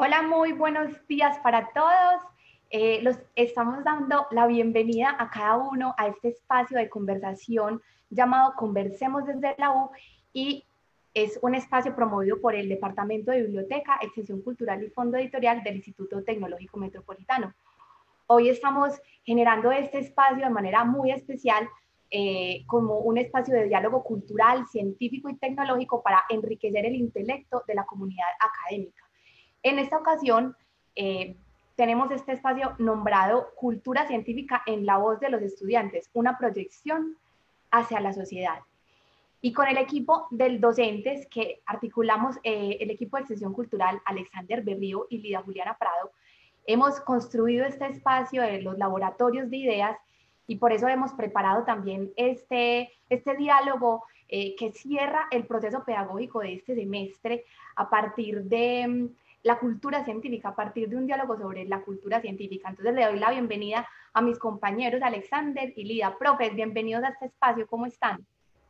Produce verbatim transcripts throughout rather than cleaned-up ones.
Hola, muy buenos días para todos. Eh, los estamos dando la bienvenida a cada uno a este espacio de conversación llamado Conversemos desde la U y es un espacio promovido por el Departamento de Biblioteca, Extensión Cultural y Fondo Editorial del Instituto Tecnológico Metropolitano. Hoy estamos generando este espacio de manera muy especial eh, como un espacio de diálogo cultural, científico y tecnológico para enriquecer el intelecto de la comunidad académica. En esta ocasión, eh, tenemos este espacio nombrado Cultura Científica en la voz de los estudiantes, una proyección hacia la sociedad. Y con el equipo de docentes que articulamos, eh, el equipo de extensión cultural, Alexander Berrío y Lida Juliana Prado, hemos construido este espacio de los laboratorios de ideas y por eso hemos preparado también este, este diálogo eh, que cierra el proceso pedagógico de este semestre a partir de um, la cultura científica, a partir de un diálogo sobre la cultura científica. Entonces le doy la bienvenida a mis compañeros Alexander y Lida. Profes, bienvenidos a este espacio, ¿cómo están?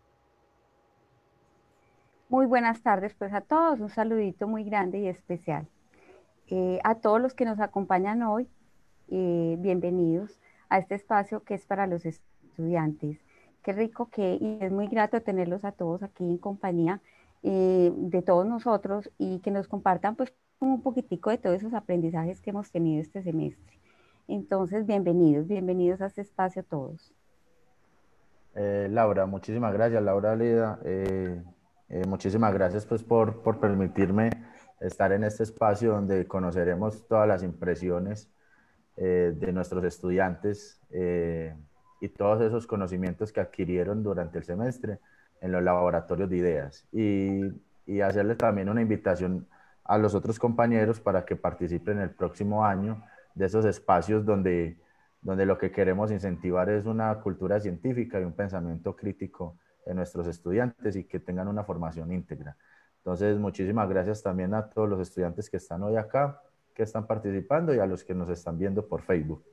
Muy buenas tardes, pues a todos, un saludito muy grande y especial. Eh, a todos los que nos acompañan hoy, eh, bienvenidos a este espacio que es para los estudiantes. Qué rico que, y es muy grato tenerlos a todos aquí en compañía eh, de todos nosotros y que nos compartan pues un poquitico de todos esos aprendizajes que hemos tenido este semestre. Entonces, bienvenidos, bienvenidos a este espacio todos. Eh, Laura, muchísimas gracias, Laura Lida. Eh, eh, muchísimas gracias pues por, por permitirme estar en este espacio donde conoceremos todas las impresiones eh, de nuestros estudiantes eh, y todos esos conocimientos que adquirieron durante el semestre en los laboratorios de ideas. Y, y hacerles también una invitación a los otros compañeros para que participen el próximo año de esos espacios donde donde lo que queremos incentivar es una cultura científica y un pensamiento crítico de nuestros estudiantes y que tengan una formación íntegra. Entonces, muchísimas gracias también a todos los estudiantes que están hoy acá, que están participando y a los que nos están viendo por Facebook.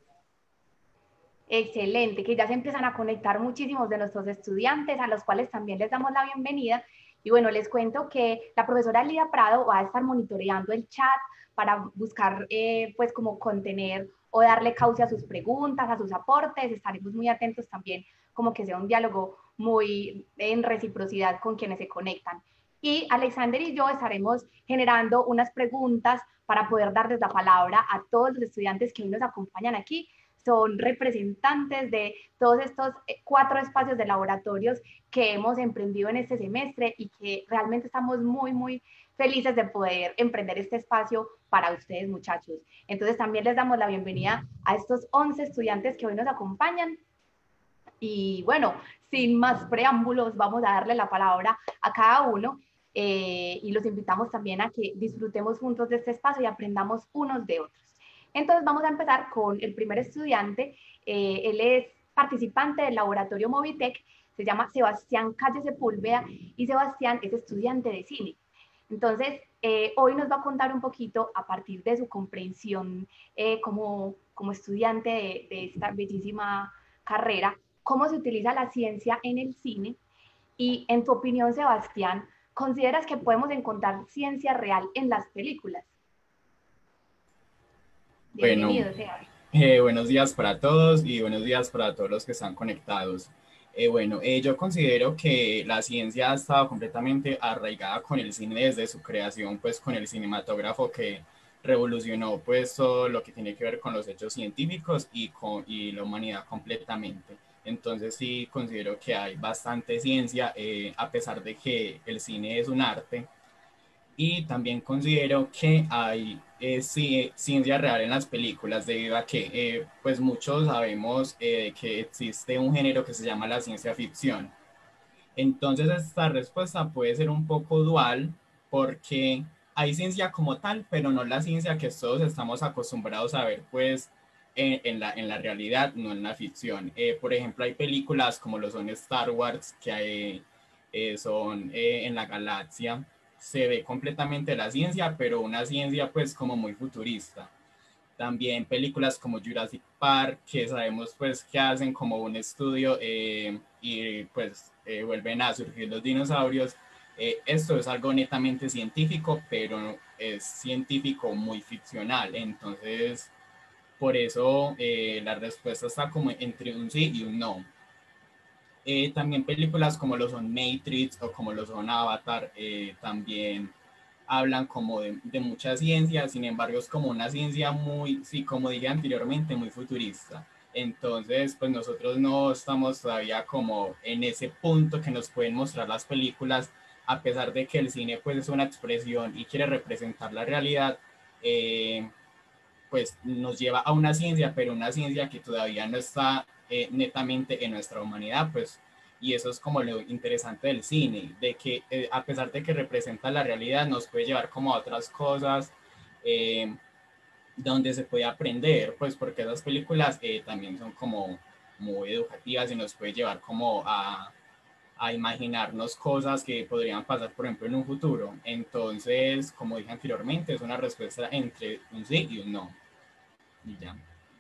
Excelente, que ya se empiezan a conectar muchísimos de nuestros estudiantes, a los cuales también les damos la bienvenida. Y bueno, les cuento que la profesora Lida Prado va a estar monitoreando el chat para buscar, eh, pues, como contener o darle cauce a sus preguntas, a sus aportes. Estaremos muy atentos también, como que sea un diálogo muy en reciprocidad con quienes se conectan. Y Alexander y yo estaremos generando unas preguntas para poder darles la palabra a todos los estudiantes que hoy nos acompañan aquí. Son representantes de todos estos cuatro espacios de laboratorios que hemos emprendido en este semestre y que realmente estamos muy, muy felices de poder emprender este espacio para ustedes, muchachos. Entonces también les damos la bienvenida a estos once estudiantes que hoy nos acompañan. Y bueno, sin más preámbulos, vamos a darle la palabra a cada uno eh, y los invitamos también a que disfrutemos juntos de este espacio y aprendamos unos de otros. Entonces vamos a empezar con el primer estudiante. Eh, él es participante del laboratorio Movitec, se llama Sebastián Calle Sepúlveda y Sebastián es estudiante de cine. Entonces, eh, hoy nos va a contar un poquito a partir de su comprensión eh, como, como estudiante de, de esta bellísima carrera, cómo se utiliza la ciencia en el cine y, en tu opinión, Sebastián, ¿consideras que podemos encontrar ciencia real en las películas? Bueno, Bienvenido, Sebastián. eh, buenos días para todos y buenos días para todos los que están conectados. Eh, bueno, eh, yo considero que la ciencia ha estado completamente arraigada con el cine desde su creación, pues con el cinematógrafo que revolucionó pues todo lo que tiene que ver con los hechos científicos y, con, y la humanidad completamente. Entonces sí considero que hay bastante ciencia, eh, a pesar de que el cine es un arte. Y también considero que hay eh, ci- ciencia real en las películas, debido a que eh, pues muchos sabemos eh, que existe un género que se llama la ciencia ficción. Entonces esta respuesta puede ser un poco dual, porque hay ciencia como tal, pero no la ciencia que todos estamos acostumbrados a ver pues en, en la, en la realidad, no en la ficción. Eh, por ejemplo, hay películas como lo son Star Wars, que hay, eh, son eh, en la galaxia, se ve completamente la ciencia, pero una ciencia pues como muy futurista. También películas como Jurassic Park, que sabemos pues que hacen como un estudio eh, y pues eh, vuelven a surgir los dinosaurios, eh, esto es algo netamente científico, pero es científico muy ficcional. Entonces, por eso eh, la respuesta está como entre un sí y un no. Eh, también películas como lo son Matrix o como lo son Avatar, eh, también hablan como de, de mucha ciencia, sin embargo es como una ciencia muy, sí, como dije anteriormente, muy futurista. Entonces, pues nosotros no estamos todavía como en ese punto que nos pueden mostrar las películas, a pesar de que el cine pues es una expresión y quiere representar la realidad, eh, pues nos lleva a una ciencia, pero una ciencia que todavía no está eh, netamente en nuestra humanidad, pues, y eso es como lo interesante del cine, de que eh, a pesar de que representa la realidad, nos puede llevar como a otras cosas, eh, donde se puede aprender, pues porque esas películas eh, también son como muy educativas y nos puede llevar como a, a imaginarnos cosas que podrían pasar, por ejemplo, en un futuro. Entonces, como dije anteriormente, es una respuesta entre un sí y un no. Y ya.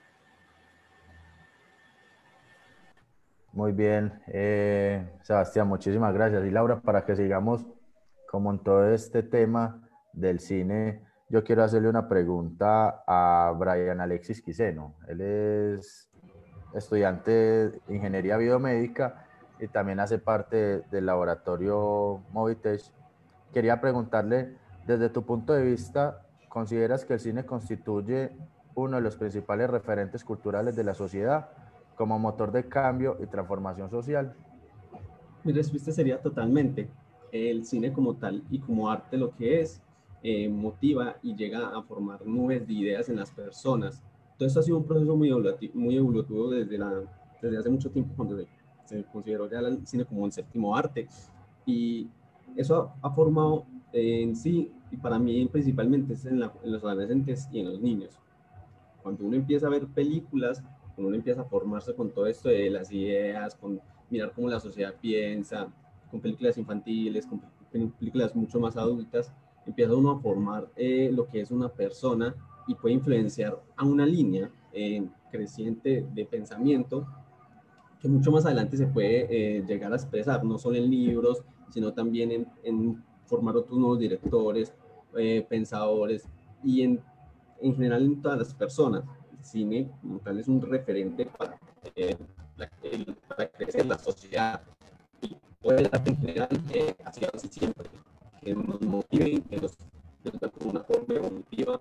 Muy bien, eh, Sebastián, muchísimas gracias. Y Laura, para que sigamos como en todo este tema del cine, yo quiero hacerle una pregunta a Brian Alexis Quiseno. Él es estudiante de Ingeniería Biomédica y también hace parte del laboratorio Movitech. Quería preguntarle, desde tu punto de vista, ¿consideras que el cine constituye uno de los principales referentes culturales de la sociedad como motor de cambio y transformación social? Mi respuesta sería totalmente. El cine como tal y como arte lo que es, eh, motiva y llega a formar nubes de ideas en las personas. Todo esto ha sido un proceso muy evolutivo, muy evolutivo desde, la, desde hace mucho tiempo, cuando se, se consideró ya el cine como un séptimo arte. Y eso ha, ha formado eh, en sí, y para mí principalmente es en, la, en los adolescentes y en los niños. Cuando uno empieza a ver películas, cuando uno empieza a formarse con todo esto de las ideas, con mirar cómo la sociedad piensa, con películas infantiles, con películas mucho más adultas, empieza uno a formar eh, lo que es una persona y puede influenciar a una línea eh, creciente de pensamiento que mucho más adelante se puede eh, llegar a expresar, no solo en libros, sino también en, en formar otros nuevos directores, eh, pensadores y en, en general en todas las personas. El cine como tal es un referente para, eh, la, el, para crecer la sociedad y todo el arte en general eh, hacia así siempre, que nos motive, que nos, que nos da como una forma evolutiva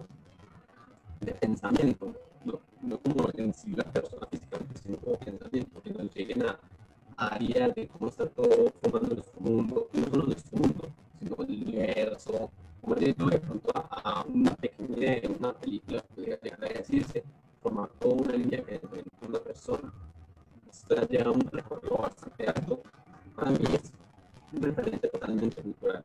de pensamiento, no, no como en sí la persona físicamente, sino como pensamiento, que nos lleguen a, a áreas de cómo está todo formando nuestro mundo, no solo nuestro mundo, sino el universo, como de pronto a, a una pequeña idea de una película que podría llegar a decirse, formar toda una línea que de una persona. Esto ya lleva un recorrido bastante alto, para mí es un referente totalmente cultural.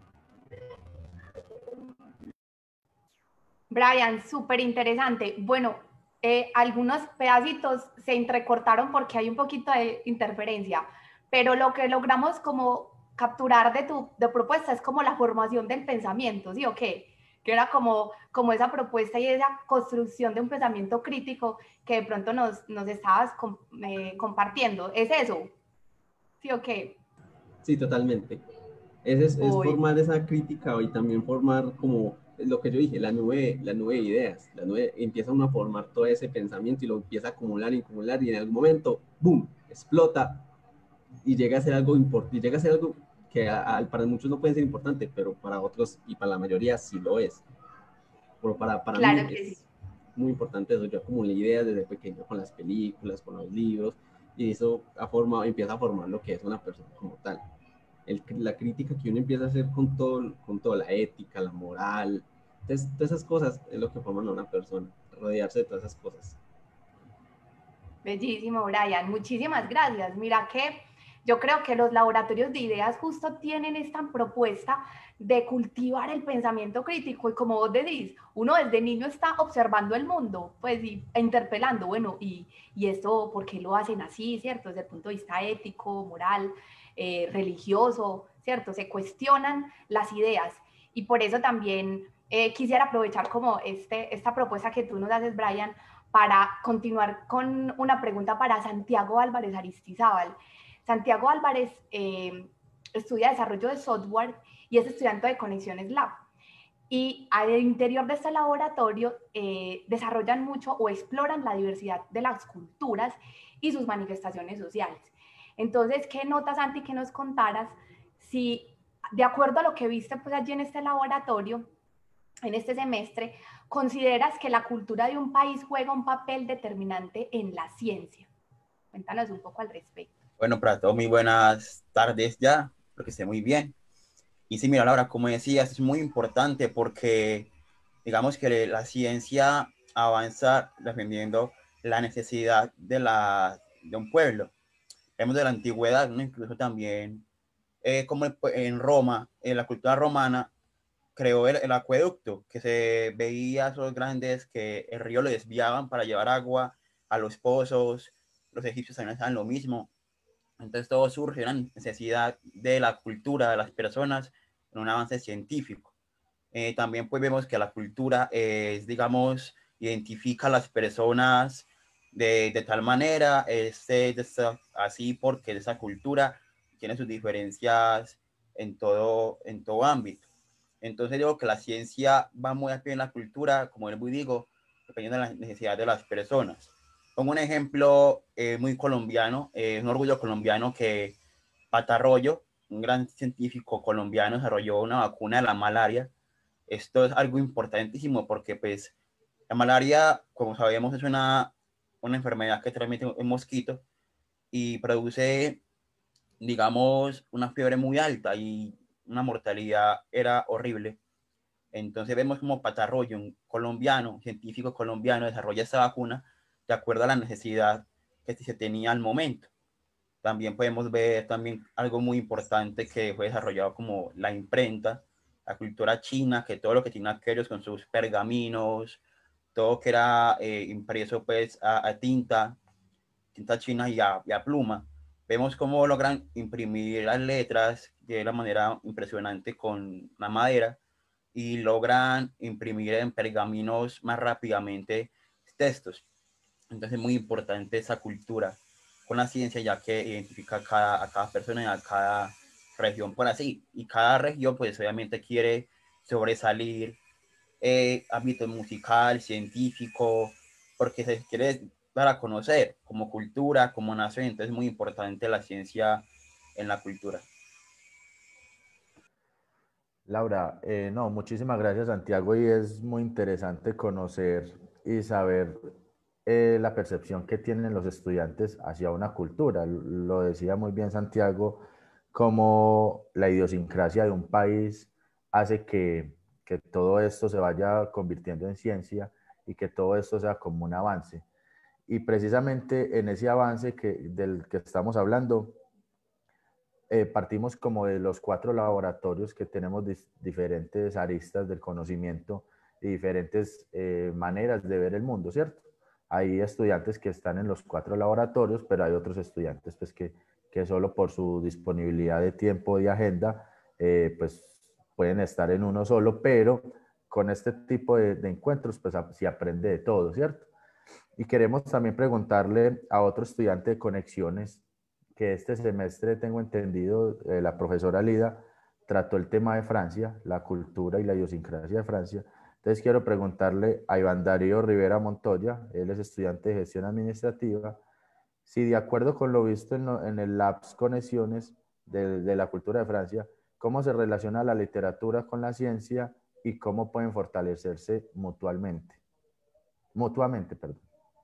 Brian, súper interesante. Bueno, eh, algunos pedacitos se entrecortaron porque hay un poquito de interferencia, pero lo que logramos como capturar de tu de propuesta es como la formación del pensamiento, ¿sí o qué? Que era como, como esa propuesta y esa construcción de un pensamiento crítico que de pronto nos, nos estabas com, eh, compartiendo. ¿Es eso? ¿Sí o qué? Sí, totalmente. Es, es, es formar esa crítica y también formar como lo que yo dije, la nube, la nube de ideas. La nube empieza uno a formar todo ese pensamiento y lo empieza a acumular y acumular y en algún momento, ¡boom!, explota y llega a ser algo importante, llega a ser algo que a, a, para muchos no puede ser importante, pero para otros y para la mayoría sí lo es. Pero para, para claro mí que es sí. muy importante eso. Yo acumulé ideas desde pequeño con las películas, con los libros, y eso ha formado, empieza a formar lo que es una persona como tal. El, la crítica que uno empieza a hacer con todo, con toda la ética, la moral, entonces, todas esas cosas es lo que forman a una persona, rodearse de todas esas cosas. Bellísimo, Brian. Muchísimas gracias. Mira que yo creo que los laboratorios de ideas justo tienen esta propuesta de cultivar el pensamiento crítico y como vos decís, uno desde niño está observando el mundo, pues y interpelando, bueno, y, y esto, ¿por qué lo hacen así, cierto? Desde el punto de vista ético, moral, eh, religioso, cierto, se cuestionan las ideas y por eso también eh, quisiera aprovechar como este, esta propuesta que tú nos haces, Brian, para continuar con una pregunta para Santiago Álvarez Aristizábal. Santiago Álvarez eh, estudia desarrollo de software y es estudiante de Conexiones Lab. Y al interior de este laboratorio eh, desarrollan mucho o exploran la diversidad de las culturas y sus manifestaciones sociales. Entonces, ¿qué notas, Santi, que nos contaras si, de acuerdo a lo que viste pues, allí en este laboratorio, en este semestre, consideras que la cultura de un país juega un papel determinante en la ciencia? Cuéntanos un poco al respecto. Bueno, para todos, muy buenas tardes ya, espero que esté muy bien. Y sí, mira, Laura, como decías, es muy importante porque digamos que la ciencia avanza defendiendo la necesidad de, la, de un pueblo. Vemos de la antigüedad, ¿no? Incluso también, eh, como en Roma, en la cultura romana, creó el, el acueducto, que se veía esos grandes que el río lo desviaban para llevar agua a los pozos. Los egipcios también hacían lo mismo. Entonces todo surge de una necesidad de la cultura de las personas en un avance científico. Eh, también pues vemos que la cultura es, digamos, identifica a las personas de, de tal manera, es, es así porque esa cultura tiene sus diferencias en todo, en todo ámbito. Entonces digo que la ciencia va muy a pie en la cultura, como yo digo, dependiendo de las necesidades de las personas. Pongo un ejemplo eh, muy colombiano, es eh, un orgullo colombiano que Patarroyo, un gran científico colombiano, desarrolló una vacuna de la malaria. Esto es algo importantísimo porque pues la malaria, como sabemos, es una, una enfermedad que transmite un mosquito y produce, digamos, una fiebre muy alta y una mortalidad era horrible. Entonces vemos como Patarroyo, un colombiano, científico colombiano, desarrolla esta vacuna de acuerdo a la necesidad que se tenía al momento. También podemos ver también algo muy importante que fue desarrollado como la imprenta, la cultura china, que todo lo que tiene aquellos con sus pergaminos, todo que era eh, impreso pues a, a tinta, tinta china y a, y a pluma. Vemos cómo logran imprimir las letras de una manera impresionante con la madera y logran imprimir en pergaminos más rápidamente textos. Entonces es muy importante esa cultura con la ciencia, ya que identifica a cada, a cada persona y a cada región por así. Y cada región pues obviamente quiere sobresalir, eh, ámbito musical, científico, porque se quiere dar a conocer como cultura, como nación. Entonces es muy importante la ciencia en la cultura. Laura, eh, no, muchísimas gracias, Santiago, y es muy interesante conocer y saber eh, la percepción que tienen los estudiantes hacia una cultura. Lo decía muy bien Santiago, cómo la idiosincrasia de un país hace que, que todo esto se vaya convirtiendo en ciencia y que todo esto sea como un avance. Y precisamente en ese avance que, del que estamos hablando, eh, partimos como de los cuatro laboratorios que tenemos diferentes aristas del conocimiento y diferentes eh, maneras de ver el mundo, ¿cierto? Hay estudiantes que están en los cuatro laboratorios, pero hay otros estudiantes pues, que, que solo por su disponibilidad de tiempo y agenda, eh, pues pueden estar en uno solo, pero con este tipo de, de encuentros, pues se aprende de todo, ¿cierto? Y queremos también preguntarle a otro estudiante de Conexiones que este semestre, tengo entendido, eh, la profesora Lida trató el tema de Francia, la cultura y la idiosincrasia de Francia. Entonces quiero preguntarle a Iván Darío Rivera Montoya, él es estudiante de gestión administrativa, si de acuerdo con lo visto en, lo, en el Labs Conexiones de, de la cultura de Francia, cómo se relaciona la literatura con la ciencia y cómo pueden fortalecerse mutuamente. Mutuamente, perdón.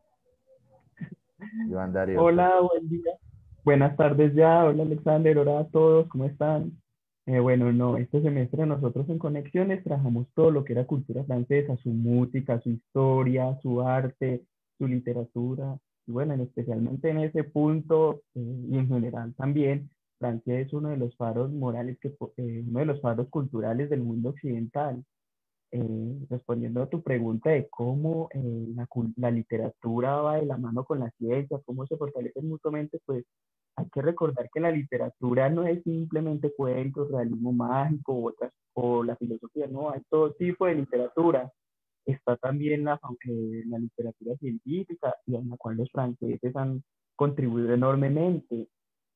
Iván Darío. Hola, buen día. Buenas tardes ya. Hola, Alexander. Hola a todos. ¿Cómo están? Eh, bueno, no, este semestre nosotros en Conexiones trabajamos todo lo que era cultura francesa, su música, su historia, su arte, su literatura. Y bueno, especialmente en ese punto eh, y en general también, Francia es uno de los faros morales, que, eh, uno de los faros culturales del mundo occidental. Eh, respondiendo a tu pregunta de cómo eh, la, la literatura va de la mano con la ciencia, cómo se fortalecen mutuamente, pues hay que recordar que la literatura no es simplemente cuentos, realismo mágico u otras, o la filosofía, no, hay todo tipo de literatura. Está también la, eh, la literatura científica y en la cual los franceses han contribuido enormemente.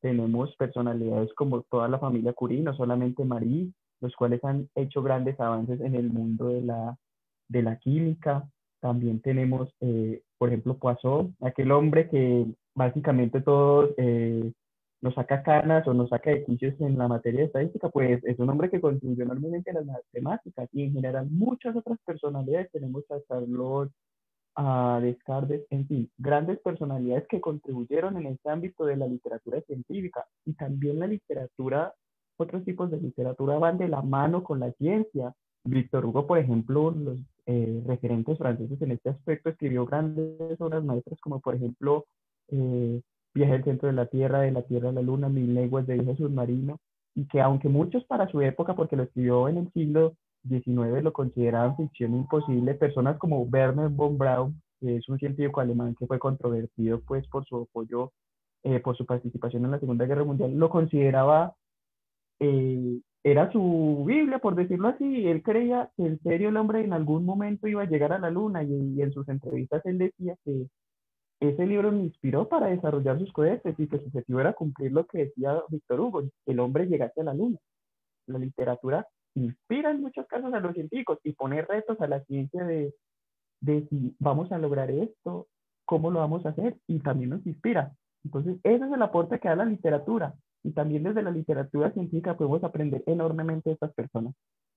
tenemos personalidades como toda la familia Curie, no solamente Marie, los cuales han hecho grandes avances en el mundo de la, de la química. También tenemos, eh, por ejemplo, Poisson, aquel hombre que básicamente todos eh, nos saca canas o nos saca de quincios en la materia de estadística, pues es un hombre que contribuyó enormemente a las matemáticas, y en general muchas otras personalidades. Tenemos a Charlotte, a Descartes, en fin, grandes personalidades que contribuyeron en este ámbito de la literatura científica. Y también la literatura, otros tipos de literatura van de la mano con la ciencia. Víctor Hugo, por ejemplo, los eh, referentes franceses en este aspecto, escribió grandes obras maestras como por ejemplo eh, Viaje al centro de la Tierra, de la Tierra a la Luna, Mil leguas de viaje submarino, y que aunque muchos para su época, porque lo escribió en el siglo diecinueve, lo consideraban ficción imposible, personas como Werner von Braun, que es un científico alemán que fue controvertido pues por su apoyo, eh, por su participación en la Segunda Guerra Mundial, lo consideraba, eh, era su Biblia, por decirlo así. Él creía que en serio el hombre en algún momento iba a llegar a la Luna, y, y en sus entrevistas él decía que ese libro me inspiró para desarrollar sus cohetes, y que su objetivo era cumplir lo que decía Víctor Hugo, que el hombre llegase a la Luna. La literatura inspira en muchos casos a los científicos y pone retos a la ciencia de, de si vamos a lograr esto, cómo lo vamos a hacer, y también nos inspira. Entonces, ese es el aporte que da la literatura, y también desde la literatura científica podemos aprender enormemente de estas personas.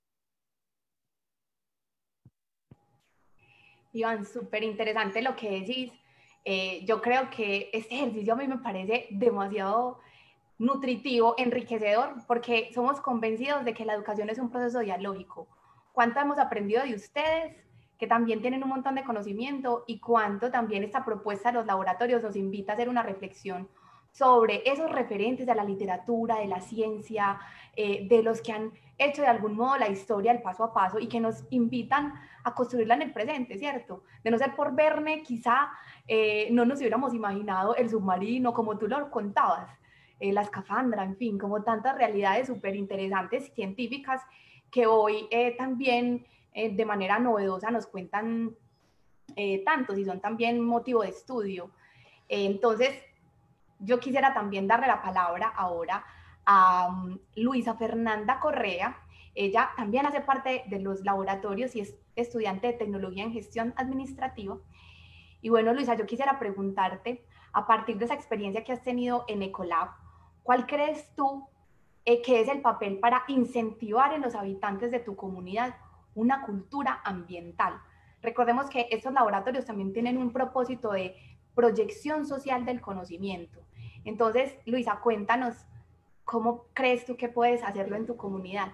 Iván, súper interesante lo que decís. Eh, yo creo que este ejercicio a mí me parece demasiado nutritivo, enriquecedor, porque somos convencidos de que la educación es un proceso dialógico. ¿Cuánto hemos aprendido de ustedes, que también tienen un montón de conocimiento, y cuánto también esta propuesta de los laboratorios nos invita a hacer una reflexión sobre esos referentes de la literatura, de la ciencia, eh, de los que han hecho de algún modo la historia el paso a paso, y que nos invitan a construirla en el presente, ¿cierto? De no ser por Verne, quizá eh, no nos hubiéramos imaginado el submarino, como tú lo contabas, eh, la escafandra, en fin, como tantas realidades súper interesantes científicas que hoy eh, también eh, de manera novedosa nos cuentan eh, tantos, y son también motivo de estudio. Eh, entonces, yo quisiera también darle la palabra ahora a um, Luisa Fernanda Correa. Ella también hace parte de los laboratorios y es estudiante de tecnología en gestión administrativa. Y bueno, Luisa, yo quisiera preguntarte, a partir de esa experiencia que has tenido en Ecolab, ¿cuál crees tú eh, que es el papel para incentivar en los habitantes de tu comunidad una cultura ambiental? Recordemos que estos laboratorios también tienen un propósito de proyección social del conocimiento. Entonces, Luisa, cuéntanos, ¿cómo crees tú que puedes hacerlo en tu comunidad?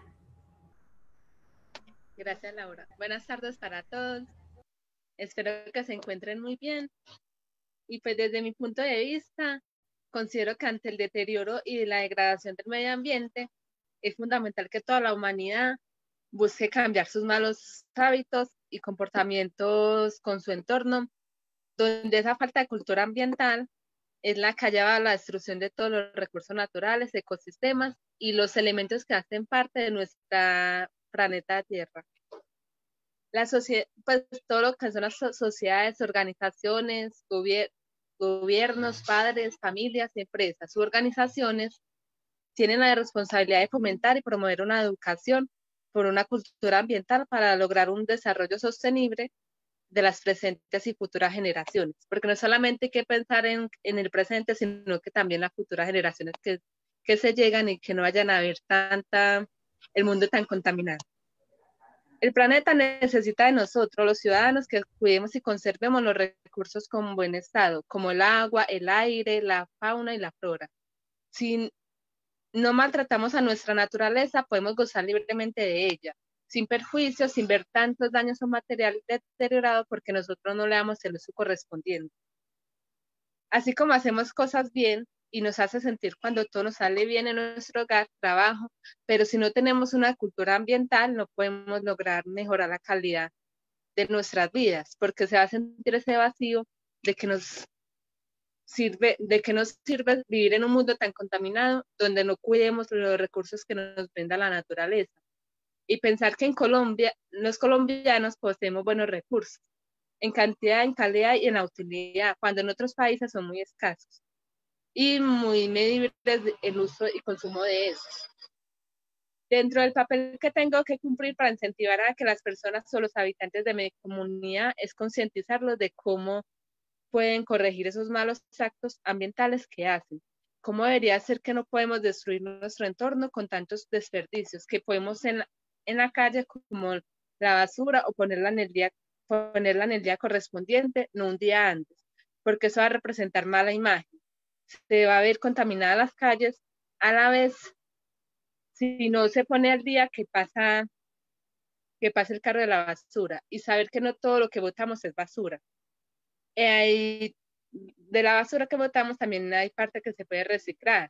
Gracias, Laura. Buenas tardes para todos. Espero que se encuentren muy bien. Y pues desde mi punto de vista, considero que ante el deterioro y la degradación del medio ambiente, es fundamental que toda la humanidad busque cambiar sus malos hábitos y comportamientos con su entorno, donde esa falta de cultura ambiental es la que ha llevado a la destrucción de todos los recursos naturales, ecosistemas y los elementos que hacen parte de nuestra planeta Tierra. La sociedad, pues todo lo que son las sociedades, organizaciones, gobier gobiernos, padres, familias, empresas u organizaciones tienen la responsabilidad de fomentar y promover una educación por una cultura ambiental para lograr un desarrollo sostenible de las presentes y futuras generaciones, porque no solamente hay que pensar en, en el presente, sino que también las futuras generaciones que, que se llegan, y que no vayan a ver tanta, el mundo tan contaminado. El planeta necesita de nosotros, los ciudadanos, que cuidemos y conservemos los recursos con buen estado, como el agua, el aire, la fauna y la flora. Si no maltratamos a nuestra naturaleza, podemos gozar libremente de ella, sin perjuicios, sin ver tantos daños a un material deteriorado porque nosotros no le damos el uso correspondiente. Así como hacemos cosas bien y nos hace sentir cuando todo nos sale bien en nuestro hogar, trabajo, pero si no tenemos una cultura ambiental, no podemos lograr mejorar la calidad de nuestras vidas, porque se va a sentir ese vacío de que nos sirve, de que nos sirve vivir en un mundo tan contaminado, donde no cuidemos los recursos que nos brinda la naturaleza. Y pensar que en Colombia, los colombianos poseemos buenos recursos, en cantidad, en calidad y en la utilidad, cuando en otros países son muy escasos. y muy medibles el uso y consumo de estos. Dentro del papel que tengo que cumplir para incentivar a que las personas o los habitantes de mi comunidad es concientizarlos de cómo pueden corregir esos malos actos ambientales que hacen. ¿Cómo debería ser que no podemos destruir nuestro entorno con tantos desperdicios que podemos en la, en la calle como la basura o ponerla en el día, ponerla en el día correspondiente, no un día antes? Porque eso va a representar mala imagen. Se va a ver contaminadas las calles, a la vez, si no se pone al día que pasa, que pasa el carro de la basura y saber que no todo lo que botamos es basura. Eh, de la basura que botamos también hay parte que se puede reciclar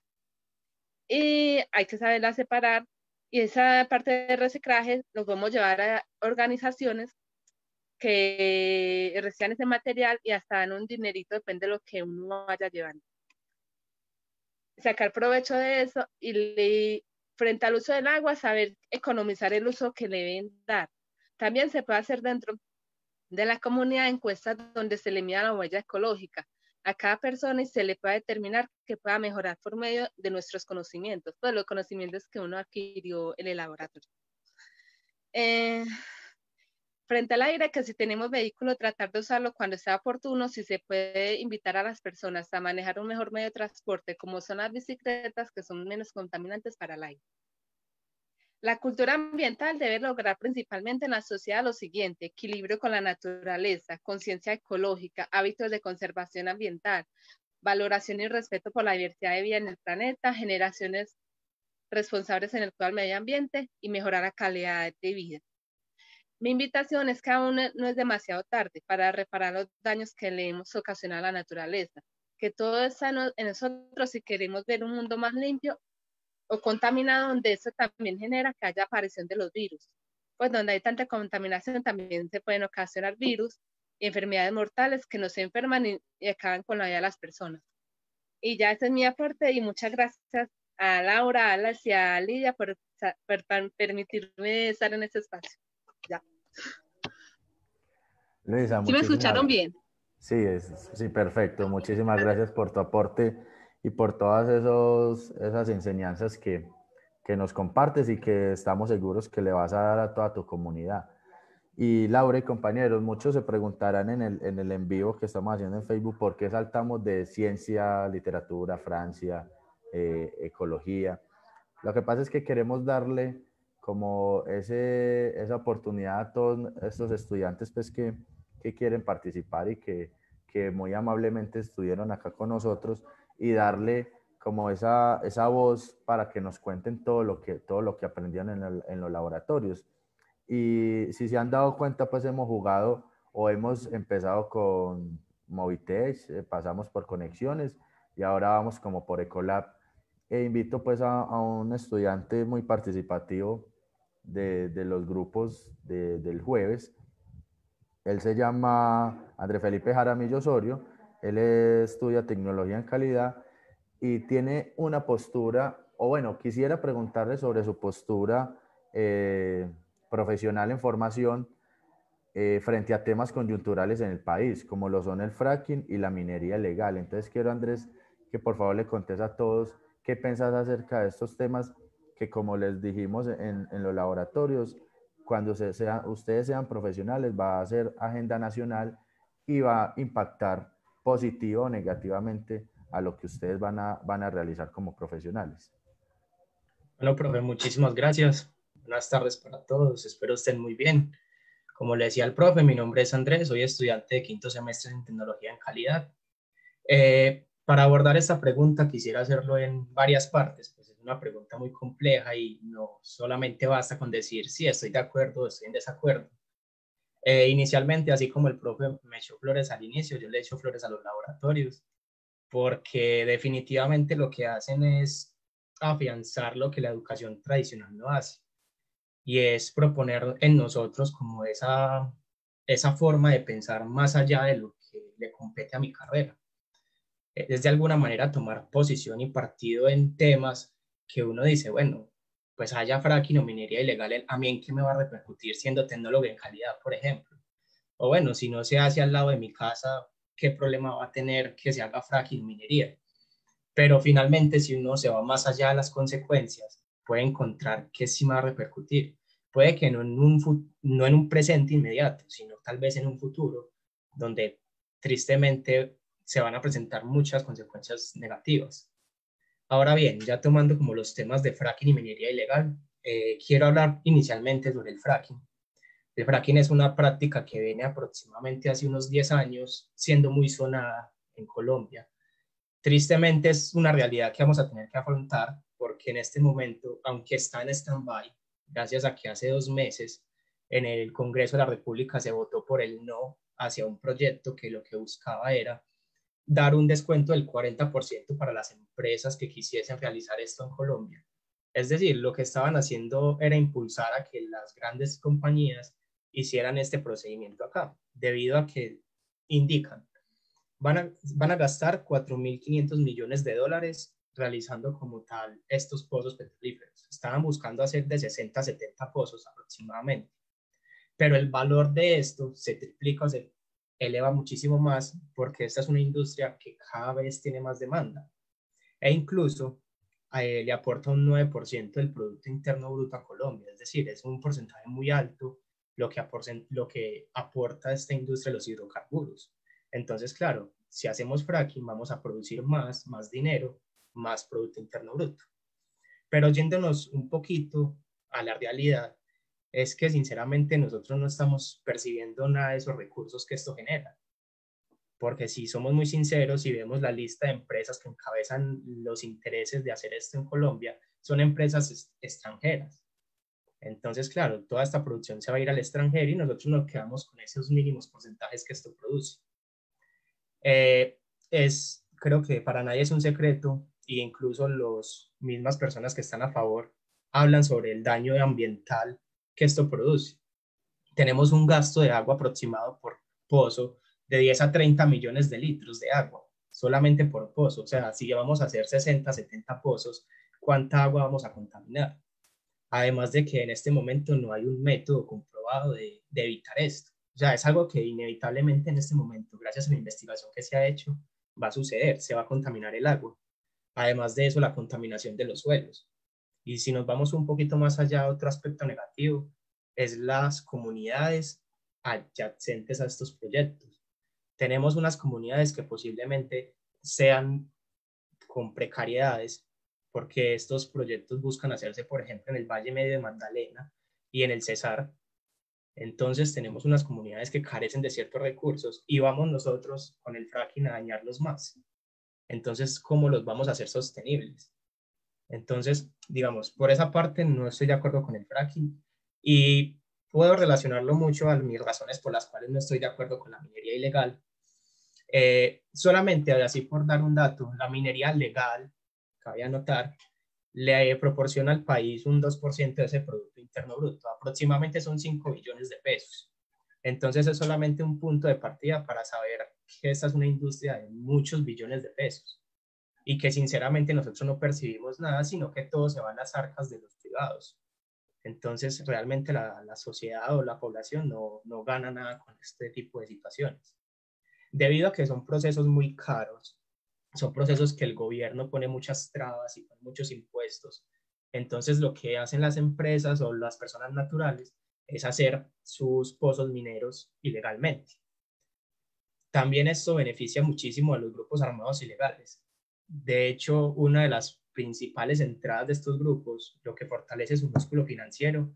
y hay que saberla separar, y esa parte de reciclaje lo podemos llevar a organizaciones que reciban ese material y hasta dan un dinerito, depende de lo que uno vaya llevando. Sacar provecho de eso y le, frente al uso del agua, saber economizar el uso que le deben dar. También se puede hacer dentro de la comunidad encuestas donde se le mida la huella ecológica a cada persona y se le puede determinar que pueda mejorar por medio de nuestros conocimientos, todos los conocimientos que uno adquirió en el laboratorio. Eh, frente al aire, que si tenemos vehículo, tratar de usarlo cuando sea oportuno, si se puede invitar a las personas a manejar un mejor medio de transporte, como son las bicicletas, que son menos contaminantes para el aire. La cultura ambiental debe lograr principalmente en la sociedad lo siguiente: equilibrio con la naturaleza, conciencia ecológica, hábitos de conservación ambiental, valoración y respeto por la diversidad de vida en el planeta, generaciones responsables en el cuidado del medio ambiente y mejorar la calidad de vida. Mi invitación es que aún no es demasiado tarde para reparar los daños que le hemos ocasionado a la naturaleza, que todo está en nosotros si queremos ver un mundo más limpio o contaminado, donde eso también genera que haya aparición de los virus. Pues donde hay tanta contaminación también se pueden ocasionar virus y enfermedades mortales que nos enferman y, y acaban con la vida de las personas. Y ya ese es mi aporte, y muchas gracias a Laura, a Alas y a Lidia por, por, por permitirme estar en este espacio. Ya. Luisa, ¿Sí me escucharon bien? Sí, es, sí, perfecto. Muchísimas gracias por tu aporte y por todas esos, esas enseñanzas que, que nos compartes y que estamos seguros que le vas a dar a toda tu comunidad. Y Laura y compañeros, muchos se preguntarán en el, en el en vivo que estamos haciendo en Facebook por qué saltamos de ciencia, literatura, Francia, eh, ecología. Lo que pasa es que queremos darle como ese, esa oportunidad a todos estos estudiantes pues, que, que quieren participar y que, que muy amablemente estuvieron acá con nosotros, y darle como esa, esa voz para que nos cuenten todo lo que, todo lo que aprendieron en, el, en los laboratorios. Y si se han dado cuenta, pues hemos jugado o hemos empezado con Movitech, eh, pasamos por Conexiones y ahora vamos como por Ecolab. E invito pues a, a un estudiante muy participativo de, de los grupos de, del jueves. Él se llama André Felipe Jaramillo Osorio, él estudia tecnología en calidad y tiene una postura, o bueno, quisiera preguntarle sobre su postura eh, profesional en formación eh, frente a temas coyunturales en el país, como lo son el fracking y la minería ilegal. Entonces quiero, Andrés, que por favor le contes a todos qué piensas acerca de estos temas que, como les dijimos en, en los laboratorios, cuando se sea, ustedes sean profesionales va a ser agenda nacional y va a impactar positivo o negativamente a lo que ustedes van a, van a realizar como profesionales. Bueno, profe, muchísimas gracias. Buenas tardes para todos, espero estén muy bien. Como le decía el profe, mi nombre es Andrés, soy estudiante de quinto semestre en tecnología en calidad. Eh, para abordar esta pregunta quisiera hacerlo en varias partes, pues es una pregunta muy compleja y no solamente basta con decir si sí, estoy de acuerdo o estoy en desacuerdo. Eh, inicialmente, así como el profe me echó flores al inicio, yo le echo flores a los laboratorios, porque definitivamente lo que hacen es afianzar lo que la educación tradicional no hace, y es proponer en nosotros como esa, esa forma de pensar más allá de lo que le compete a mi carrera. Es de alguna manera tomar posición y partido en temas que uno dice, bueno, pues haya fracking o minería ilegal, ¿a mí en qué me va a repercutir siendo tecnólogo en calidad, por ejemplo? O bueno, si no se hace al lado de mi casa, ¿qué problema va a tener que se haga fracking o minería? pero finalmente si uno se va más allá de las consecuencias, puede encontrar que sí va a repercutir. Puede que no en un, no en un presente inmediato, sino tal vez en un futuro, donde tristemente se van a presentar muchas consecuencias negativas. Ahora bien, ya tomando como los temas de fracking y minería ilegal, eh, quiero hablar inicialmente sobre el fracking. El fracking es una práctica que viene aproximadamente hace unos diez años siendo muy sonada en Colombia. Tristemente es una realidad que vamos a tener que afrontar porque en este momento, aunque está en stand-by, gracias a que hace dos meses en el Congreso de la República se votó por el no hacia un proyecto que lo que buscaba era dar un descuento del cuarenta por ciento para las empresas que quisiesen realizar esto en Colombia. Es decir, lo que estaban haciendo era impulsar a que las grandes compañías hicieran este procedimiento acá, debido a que indican, van a, van a gastar cuatro mil quinientos millones de dólares realizando como tal estos pozos petrolíferos. Estaban buscando hacer de sesenta a setenta pozos aproximadamente, pero el valor de esto se triplica o se eleva muchísimo más porque esta es una industria que cada vez tiene más demanda e incluso eh, le aporta un nueve por ciento del Producto Interno Bruto a Colombia, es decir, es un porcentaje muy alto lo que, lo que aporta esta industria de los hidrocarburos. Entonces, claro, si hacemos fracking vamos a producir más, más dinero, más Producto Interno Bruto. Pero yéndonos un poquito a la realidad, es que sinceramente nosotros no estamos percibiendo nada de esos recursos que esto genera. Porque si somos muy sinceros y vemos la lista de empresas que encabezan los intereses de hacer esto en Colombia, son empresas extranjeras. Entonces, claro, toda esta producción se va a ir al extranjero y nosotros nos quedamos con esos mínimos porcentajes que esto produce. Eh, es, creo que para nadie es un secreto, e incluso las mismas personas que están a favor hablan sobre el daño ambiental que esto produce. Tenemos un gasto de agua aproximado por pozo de diez a treinta millones de litros de agua, solamente por pozo. O sea, si vamos a hacer sesenta, setenta pozos, ¿cuánta agua vamos a contaminar? Además de que en este momento no hay un método comprobado de, de evitar esto. O sea, es algo que inevitablemente en este momento, gracias a la investigación que se ha hecho, va a suceder, se va a contaminar el agua. Además de eso, la contaminación de los suelos. Y si nos vamos un poquito más allá, otro aspecto negativo es las comunidades adyacentes a estos proyectos. Tenemos unas comunidades que posiblemente sean con precariedades, porque estos proyectos buscan hacerse, por ejemplo, en el Valle Medio de Magdalena y en el Cesar. Entonces tenemos unas comunidades que carecen de ciertos recursos y vamos nosotros con el fracking a dañarlos más. Entonces, ¿cómo los vamos a hacer sostenibles? Entonces, digamos, por esa parte no estoy de acuerdo con el fracking y puedo relacionarlo mucho a mis razones por las cuales no estoy de acuerdo con la minería ilegal. Eh, solamente así por dar un dato, la minería legal, cabe anotar, le proporciona al país un dos por ciento de ese Producto Interno Bruto, aproximadamente son cinco billones de pesos. Entonces es solamente un punto de partida para saber que esta es una industria de muchos billones de pesos y que sinceramente nosotros no percibimos nada, sino que todo se va a las arcas de los privados. Entonces realmente la, la sociedad o la población no, no gana nada con este tipo de situaciones. Debido a que son procesos muy caros, son procesos que el gobierno pone muchas trabas y pone muchos impuestos. Entonces lo que hacen las empresas o las personas naturales es hacer sus pozos mineros ilegalmente. También esto beneficia muchísimo a los grupos armados ilegales. De hecho, una de las principales entradas de estos grupos, lo que fortalece su músculo financiero,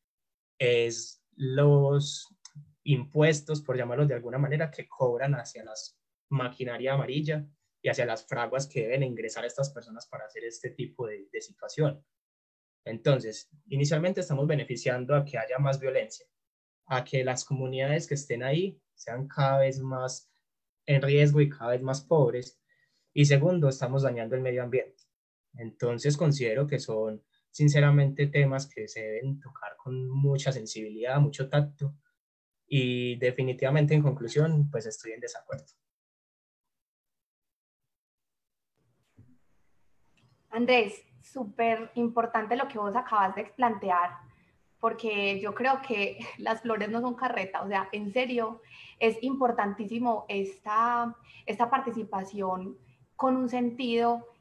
es los impuestos, por llamarlos de alguna manera, que cobran hacia la maquinaria amarilla y hacia las fraguas que deben ingresar estas personas para hacer este tipo de, de situación. Entonces, inicialmente estamos beneficiando a que haya más violencia, a que las comunidades que estén ahí sean cada vez más en riesgo y cada vez más pobres. Y segundo, estamos dañando el medio ambiente. Entonces, considero que son sinceramente temas que se deben tocar con mucha sensibilidad, mucho tacto. Y definitivamente, en conclusión, pues estoy en desacuerdo. Andrés, súper importante lo que vos acabas de plantear, porque yo creo que las flores no son carreta, o sea, en serio, es importantísimo esta, esta participación con un sentido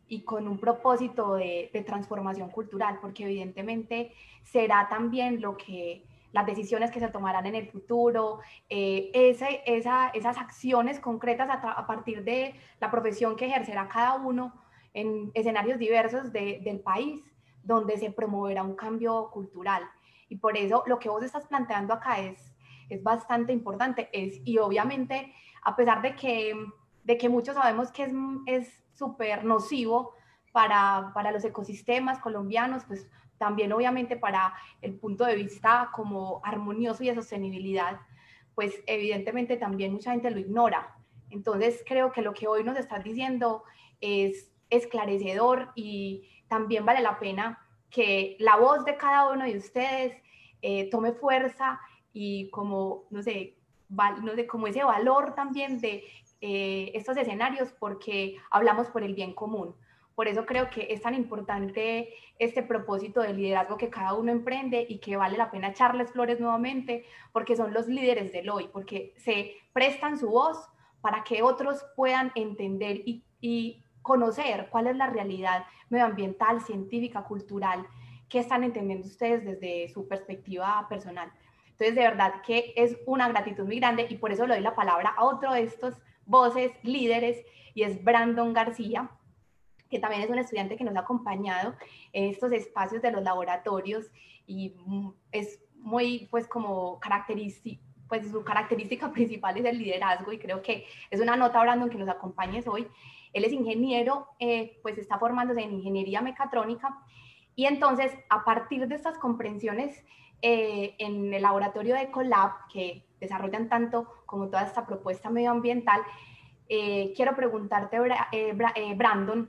y con un propósito de, de transformación cultural, porque evidentemente será también lo que las decisiones que se tomarán en el futuro, eh, ese, esa, esas acciones concretas a, a partir de la profesión que ejercerá cada uno en escenarios diversos de, del país, donde se promoverá un cambio cultural. Y por eso lo que vos estás planteando acá es, es bastante importante. Es, y obviamente, a pesar de que, de que muchos sabemos que es súper nocivo para, para los ecosistemas colombianos, pues también obviamente para el punto de vista como armonioso y de sostenibilidad, pues evidentemente también mucha gente lo ignora. Entonces creo que lo que hoy nos estás diciendo es esclarecedor y también vale la pena que la voz de cada uno de ustedes eh, tome fuerza y como, no sé, val, no sé, como ese valor también de eh, estos escenarios, porque hablamos por el bien común. Por eso creo que es tan importante este propósito de liderazgo que cada uno emprende y que vale la pena echarles flores nuevamente, porque son los líderes del hoy, porque se prestan su voz para que otros puedan entender y, y conocer cuál es la realidad medioambiental, científica, cultural, que están entendiendo ustedes desde su perspectiva personal. Entonces, de verdad que es una gratitud muy grande y por eso le doy la palabra a otro de estos voces líderes y es Brandon García, que también es un estudiante que nos ha acompañado en estos espacios de los laboratorios y es muy, pues, como característica, pues su característica principal es el liderazgo y creo que es una nota, Brandon, que nos acompañes hoy. Él es ingeniero, eh, pues está formándose en ingeniería mecatrónica y entonces a partir de estas comprensiones eh, en el laboratorio de Ecolab, que desarrollan tanto como toda esta propuesta medioambiental, eh, quiero preguntarte, eh, eh, Brandon,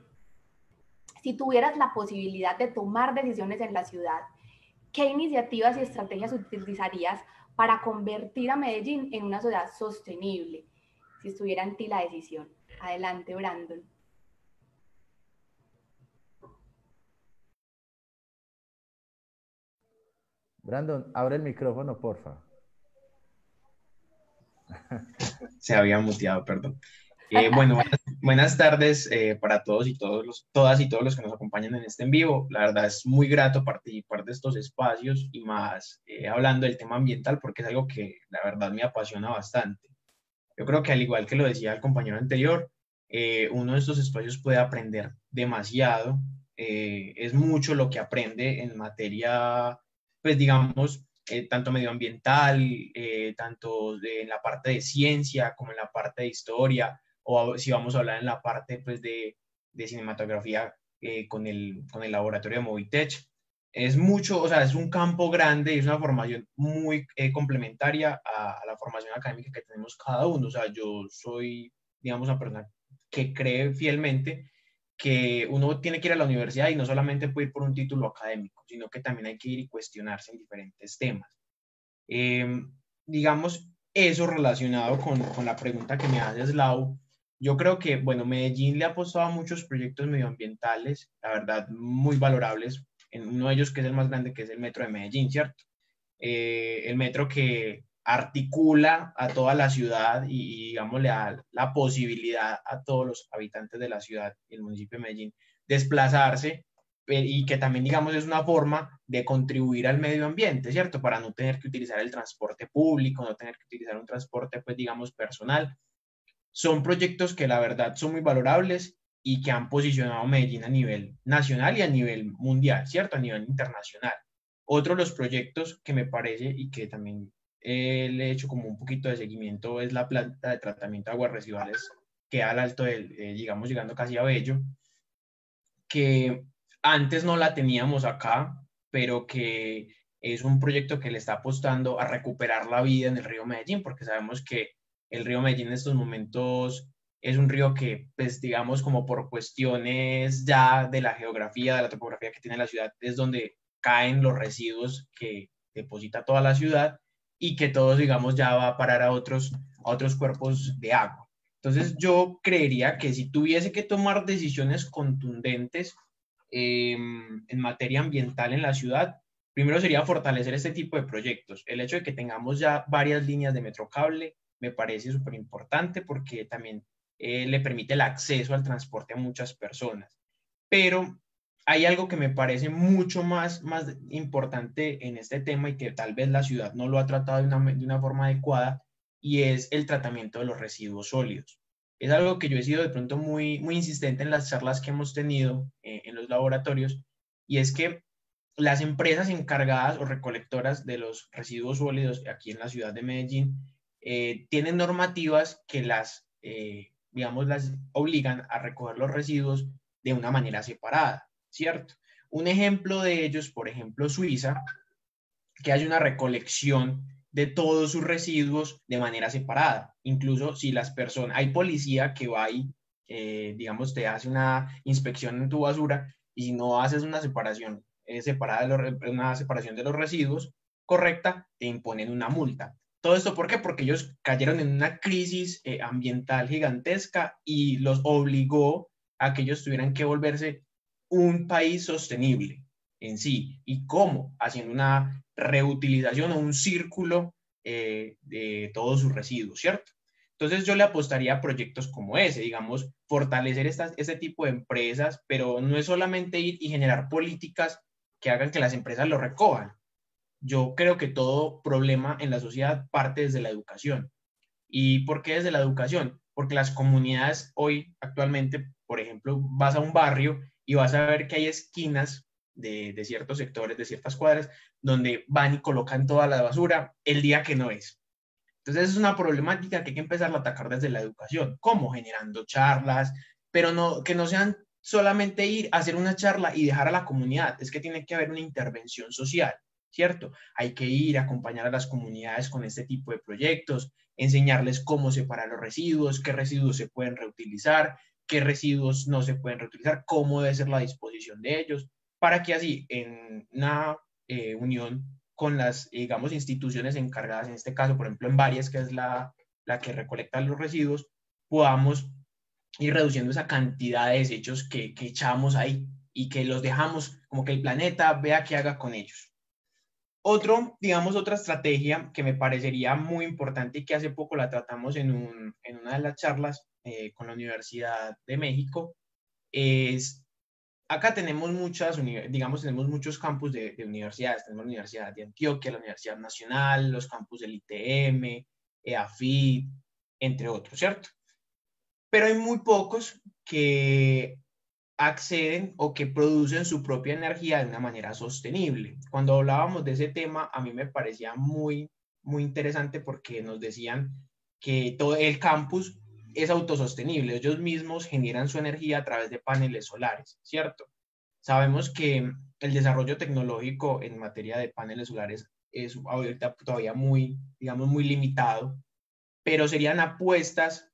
si tuvieras la posibilidad de tomar decisiones en la ciudad, ¿qué iniciativas y estrategias utilizarías para convertir a Medellín en una ciudad sostenible? Si estuviera en ti la decisión. Adelante, Brandon. Brandon, abre el micrófono, porfa. Se había muteado, perdón. Eh, bueno, buenas, buenas tardes eh, para todos y todos los, todas y todos los que nos acompañan en este en vivo. La verdad es muy grato participar de estos espacios y más eh, hablando del tema ambiental porque es algo que la verdad me apasiona bastante. Yo creo que al igual que lo decía el compañero anterior, eh, uno de estos espacios puede aprender demasiado. Eh, es mucho lo que aprende en materia, pues digamos, Eh, tanto medioambiental, eh, tanto de, en la parte de ciencia como en la parte de historia, o si vamos a hablar en la parte pues, de, de cinematografía eh, con, el, con el laboratorio de Movitech. Es mucho, o sea, es un campo grande y es una formación muy eh, complementaria a, a la formación académica que tenemos cada uno. O sea, yo soy, digamos, una persona que cree fielmente que uno tiene que ir a la universidad y no solamente puede ir por un título académico, sino que también hay que ir y cuestionarse en diferentes temas. Eh, digamos, eso relacionado con, con la pregunta que me hace Slau, yo creo que, bueno, Medellín le ha apostado a muchos proyectos medioambientales, la verdad, muy valorables, en uno de ellos que es el más grande, que es el Metro de Medellín, ¿cierto? Eh, el metro que articula a toda la ciudad y, y digamos, le da la posibilidad a todos los habitantes de la ciudad y el municipio de Medellín desplazarse y que también, digamos, es una forma de contribuir al medio ambiente, ¿cierto? Para no tener que utilizar el transporte público, no tener que utilizar un transporte, pues, digamos, personal. Son proyectos que la verdad son muy valorables y que han posicionado a Medellín a nivel nacional y a nivel mundial, ¿cierto? A nivel internacional. Otro de los proyectos que me parece y que también eh, le he hecho como un poquito de seguimiento es la planta de tratamiento de aguas residuales que al alto del, eh, digamos, llegando casi a Bello, que antes no la teníamos acá, pero que es un proyecto que le está apostando a recuperar la vida en el río Medellín, porque sabemos que el río Medellín en estos momentos es un río que, pues digamos, como por cuestiones ya de la geografía, de la topografía que tiene la ciudad, es donde caen los residuos que deposita toda la ciudad y que todos, digamos, ya va a parar a otros, a otros cuerpos de agua. Entonces yo creería que si tuviese que tomar decisiones contundentes eh, en materia ambiental en la ciudad, primero sería fortalecer este tipo de proyectos. El hecho de que tengamos ya varias líneas de metrocable me parece súper importante porque también eh, le permite el acceso al transporte a muchas personas. pero hay algo que me parece mucho más, más importante en este tema y que tal vez la ciudad no lo ha tratado de una, de una forma adecuada, y es el tratamiento de los residuos sólidos. Es algo que yo he sido de pronto muy, muy insistente en las charlas que hemos tenido eh, en los laboratorios, y es que las empresas encargadas o recolectoras de los residuos sólidos aquí en la ciudad de Medellín eh, tienen normativas que las, eh, digamos, las obligan a recoger los residuos de una manera separada, ¿cierto? Un ejemplo de ellos, por ejemplo, Suiza, que hay una recolección de todos sus residuos de manera separada. Incluso si las personas, hay policía que va y, eh, digamos, te hace una inspección en tu basura, y si no haces una separación, eh, separada de los, una separación de los residuos correcta, te imponen una multa. ¿Todo esto por qué? Porque ellos cayeron en una crisis eh, ambiental gigantesca y los obligó a que ellos tuvieran que volverse un país sostenible en sí. ¿Y cómo? Haciendo una reutilización o un círculo eh, de todos sus residuos, ¿cierto? Entonces yo le apostaría a proyectos como ese, digamos, fortalecer estas, este tipo de empresas, pero no es solamente ir y generar políticas que hagan que las empresas lo recojan. Yo creo que todo problema en la sociedad parte desde la educación. ¿Y por qué desde la educación? Porque las comunidades hoy, actualmente, por ejemplo, vas a un barrio y vas a ver que hay esquinas de, de ciertos sectores, de ciertas cuadras, donde van y colocan toda la basura el día que no es. Entonces es una problemática que hay que empezar a atacar desde la educación. ¿Cómo? Generando charlas, pero no, que no sean solamente ir a hacer una charla y dejar a la comunidad. Es que tiene que haber una intervención social, ¿cierto? Hay que ir a acompañar a las comunidades con este tipo de proyectos, enseñarles cómo separar los residuos, qué residuos se pueden reutilizar, qué residuos no se pueden reutilizar, cómo debe ser la disposición de ellos, para que así en una eh, unión con las, digamos, instituciones encargadas, en este caso, por ejemplo, en varias, que es la, la que recolecta los residuos, podamos ir reduciendo esa cantidad de desechos que, que echamos ahí y que los dejamos como que el planeta vea qué haga con ellos. Otro, digamos, otra estrategia que me parecería muy importante y que hace poco la tratamos en, un, en una de las charlas eh, con la Universidad de México es, acá tenemos muchas, digamos, tenemos muchos campus de, de universidades, tenemos la Universidad de Antioquia, la Universidad Nacional, los campus del I T M, E A F I D, entre otros, ¿cierto? Pero hay muy pocos que acceden o que producen su propia energía de una manera sostenible. Cuando hablábamos de ese tema, a mí me parecía muy, muy interesante porque nos decían que todo el campus es autosostenible. Ellos mismos generan su energía a través de paneles solares, ¿cierto? Sabemos que el desarrollo tecnológico en materia de paneles solares es ahorita todavía muy, digamos, muy limitado, pero serían apuestas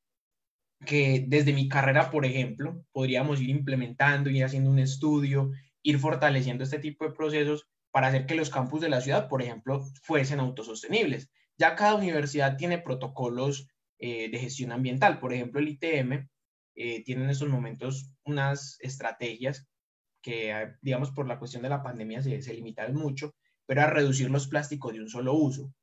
que desde mi carrera, por ejemplo, podríamos ir implementando, ir haciendo un estudio, ir fortaleciendo este tipo de procesos para hacer que los campus de la ciudad, por ejemplo, fuesen autosostenibles. Ya cada universidad tiene protocolos eh, de gestión ambiental. Por ejemplo, el I T M eh, tiene en estos momentos unas estrategias que, digamos, por la cuestión de la pandemia se, se limitaron mucho, pero a reducir los plásticos de un solo uso.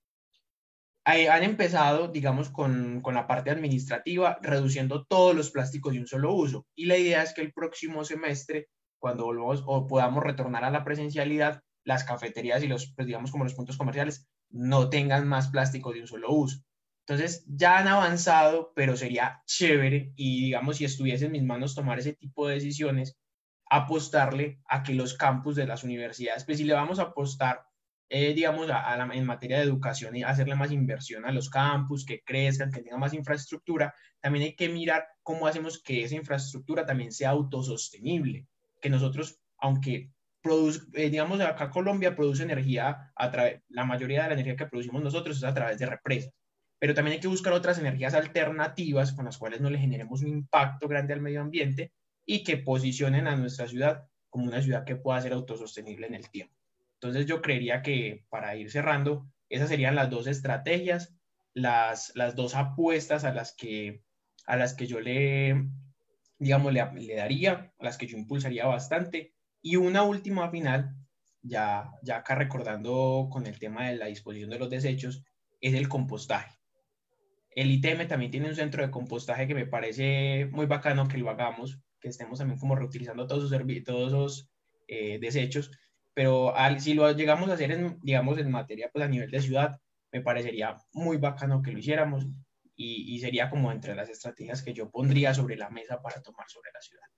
Han empezado, digamos, con, con la parte administrativa, reduciendo todos los plásticos de un solo uso. Y la idea es que el próximo semestre, cuando volvamos o podamos retornar a la presencialidad, las cafeterías y los, pues, digamos, como los puntos comerciales, no tengan más plásticos de un solo uso. Entonces, ya han avanzado, pero sería chévere, y digamos, si estuviese en mis manos tomar ese tipo de decisiones, apostarle a que los campus de las universidades, pues si le vamos a apostar, Eh, digamos, a, a la, en materia de educación y hacerle más inversión a los campus, que crezcan, que tengan más infraestructura, también hay que mirar cómo hacemos que esa infraestructura también sea autosostenible, que nosotros, aunque produce, eh, digamos, acá Colombia produce energía, a través, la mayoría de la energía que producimos nosotros es a través de represas, pero también hay que buscar otras energías alternativas con las cuales no le generemos un impacto grande al medio ambiente y que posicionen a nuestra ciudad como una ciudad que pueda ser autosostenible en el tiempo. Entonces yo creería que, para ir cerrando, esas serían las dos estrategias, las, las dos apuestas a las que, a las que yo le, digamos, le, le daría, a las que yo impulsaría bastante. Y una última final, ya, ya acá recordando con el tema de la disposición de los desechos, es el compostaje. El I T M también tiene un centro de compostaje que me parece muy bacano que lo hagamos, que estemos también como reutilizando todos esos, todos esos eh, desechos, pero al, si lo llegamos a hacer, en, digamos, en materia, pues a nivel de ciudad, me parecería muy bacano que lo hiciéramos y, y sería como entre las estrategias que yo pondría sobre la mesa para tomar sobre la ciudad.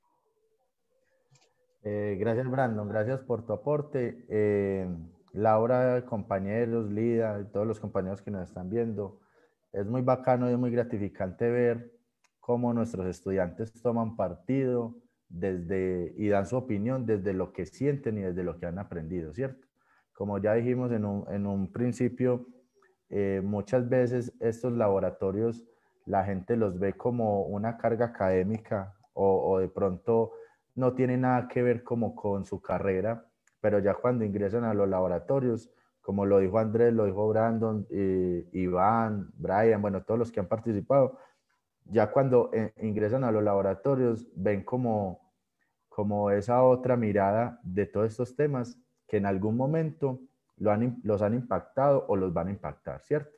Eh, gracias, Brandon, gracias por tu aporte. Eh, Laura, compañeros, Lida y todos los compañeros que nos están viendo, es muy bacano y es muy gratificante ver cómo nuestros estudiantes toman partido desde, y dan su opinión desde lo que sienten y desde lo que han aprendido, ¿cierto? Como ya dijimos en un, en un principio, eh, muchas veces estos laboratorios la gente los ve como una carga académica o, o de pronto no tiene nada que ver como con su carrera, pero ya cuando ingresan a los laboratorios, como lo dijo Andrés, lo dijo Brandon, eh, Iván, Brian, bueno, todos los que han participado, ya cuando eh, ingresan a los laboratorios ven como, como esa otra mirada de todos estos temas que en algún momento lo han, los han impactado o los van a impactar, ¿cierto?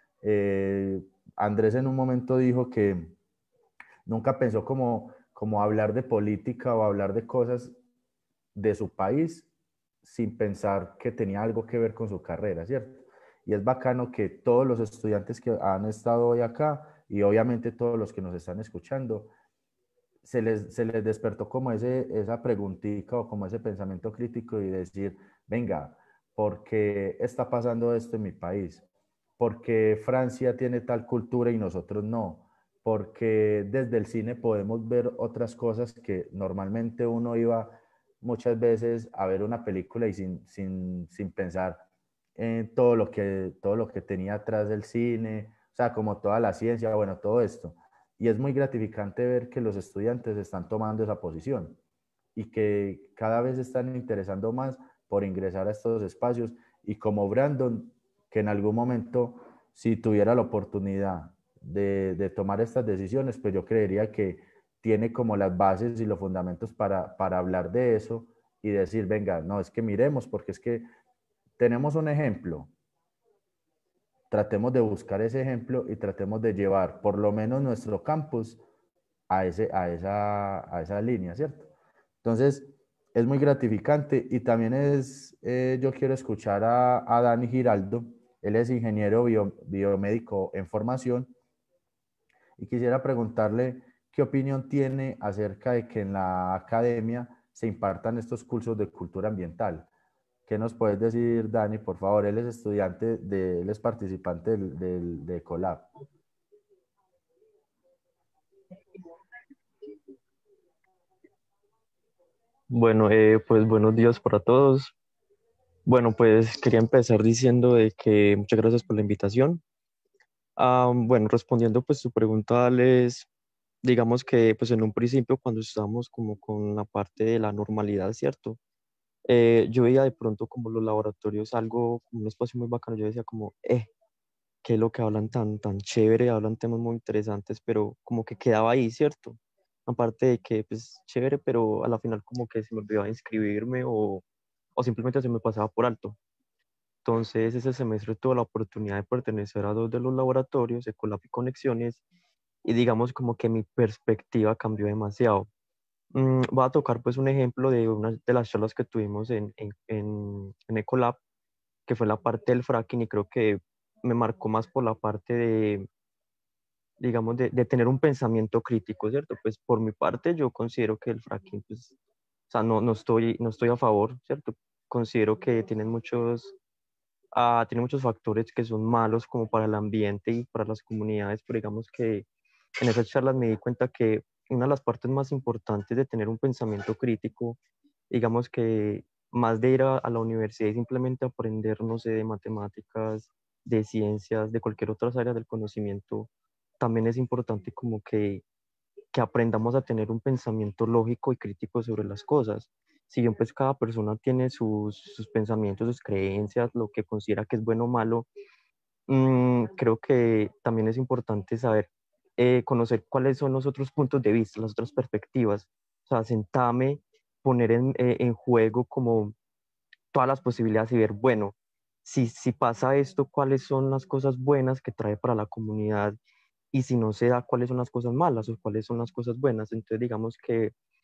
Eh, Andrés en un momento dijo que nunca pensó como, como hablar de política o hablar de cosas de su país sin pensar que tenía algo que ver con su carrera, ¿cierto? Y es bacano que todos los estudiantes que han estado hoy acá y obviamente todos los que nos están escuchando, se les, se les despertó como ese, esa preguntita o como ese pensamiento crítico y decir, venga, ¿por qué está pasando esto en mi país? ¿Por qué Francia tiene tal cultura y nosotros no? Porque desde el cine podemos ver otras cosas que normalmente uno iba muchas veces a ver una película y sin, sin, sin pensar en todo lo, que, todo lo que tenía atrás del cine, o sea, como toda la ciencia, bueno, todo esto. Y es muy gratificante ver que los estudiantes están tomando esa posición y que cada vez están interesando más por ingresar a estos espacios. Y como Brandon, que en algún momento, si tuviera la oportunidad de, de tomar estas decisiones, pues yo creería que tiene como las bases y los fundamentos para, para hablar de eso y decir, venga, no, es que miremos, porque es que tenemos un ejemplo, tratemos de buscar ese ejemplo y tratemos de llevar por lo menos nuestro campus a, ese, a, esa, a esa línea, ¿cierto? Entonces, es muy gratificante y también es, eh, yo quiero escuchar a, a Dani Giraldo, él es ingeniero bio, biomédico en formación y quisiera preguntarle qué opinión tiene acerca de que en la academia se impartan estos cursos de cultura ambiental. ¿Qué nos puedes decir, Dani, por favor? Él es estudiante, de, él es participante del, del, de Ecolab. Bueno, eh, pues buenos días para todos. Bueno, pues quería empezar diciendo de que muchas gracias por la invitación. Ah, bueno, respondiendo pues tu pregunta, les digamos que pues en un principio cuando estábamos como con la parte de la normalidad, ¿cierto? Eh, yo veía de pronto como los laboratorios algo, como un espacio muy bacano, yo decía como, eh, ¿qué es lo que hablan tan, tan chévere? Hablan temas muy interesantes, pero como que quedaba ahí, ¿cierto? Aparte de que, pues, chévere, pero a la final como que se me olvidaba inscribirme o, o simplemente se me pasaba por alto. Entonces, ese semestre tuve la oportunidad de pertenecer a dos de los laboratorios, Ecolab y Conexiones, y digamos como que mi perspectiva cambió demasiado. Mm, voy a tocar pues un ejemplo de una de las charlas que tuvimos en, en, en, en Ecolab, que fue la parte del fracking, y creo que me marcó más por la parte de, digamos, de, de tener un pensamiento crítico, ¿cierto? Pues por mi parte yo considero que el fracking, pues, o sea, no, no estoy, no estoy a favor, ¿cierto? Considero que tienen muchos, ah, tiene muchos factores que son malos como para el ambiente y para las comunidades, pero digamos que en esas charlas me di cuenta que una de las partes más importantes de tener un pensamiento crítico, digamos que más de ir a, a la universidad y simplemente aprender, no sé, de matemáticas, de ciencias, de cualquier otra área del conocimiento, también es importante como que, que aprendamos a tener un pensamiento lógico y crítico sobre las cosas. Si bien pues cada persona tiene sus, sus pensamientos, sus creencias, lo que considera que es bueno o malo, mmm, creo que también es importante saber eh, conocer cuáles son los otros puntos de vista, las otras perspectivas. O sea, sentarme, poner en, eh, en juego como todas las posibilidades y ver, bueno, si, si pasa esto, cuáles son las cosas buenas que trae para la comunidad y si no se da, cuáles son las cosas malas o cuáles son las cosas buenas. Entonces, digamos que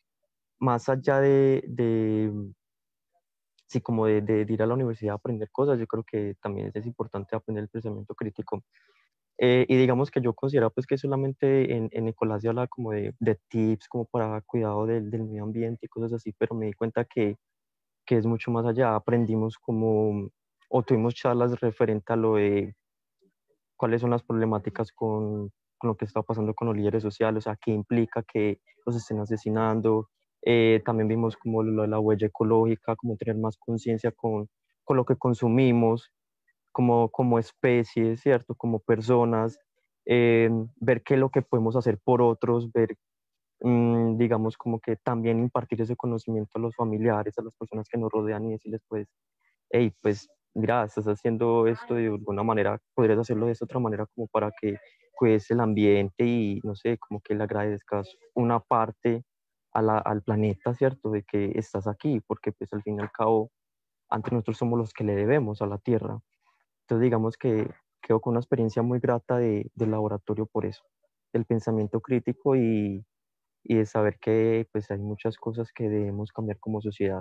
más allá de, de sí, como de, de, de ir a la universidad a aprender cosas, yo creo que también es importante aprender el pensamiento crítico. Eh, y digamos que yo considero pues que solamente en, en Nicolás se habla como de, de tips como para cuidado del, del medio ambiente y cosas así, pero me di cuenta que, que es mucho más allá. Aprendimos como, o tuvimos charlas referente a lo de cuáles son las problemáticas con, con lo que está pasando con los líderes sociales, o sea, qué implica que los estén asesinando. Eh, también vimos como lo de la huella ecológica, como tener más conciencia con, con lo que consumimos como, como especie, ¿cierto? Como personas, eh, ver qué es lo que podemos hacer por otros, ver, mm, digamos, como que también impartir ese conocimiento a los familiares, a las personas que nos rodean y decirles, pues, hey, pues, mira, estás haciendo esto de alguna manera, podrías hacerlo de esta otra manera como para que cuides el ambiente y, no sé, como que le agradezcas una parte a la, al planeta, ¿cierto? De que estás aquí, porque pues al fin y al cabo, antes nosotros somos los que le debemos a la Tierra. Entonces, digamos que quedo con una experiencia muy grata de, del laboratorio por eso, del pensamiento crítico y, y de saber que pues hay muchas cosas que debemos cambiar como sociedad.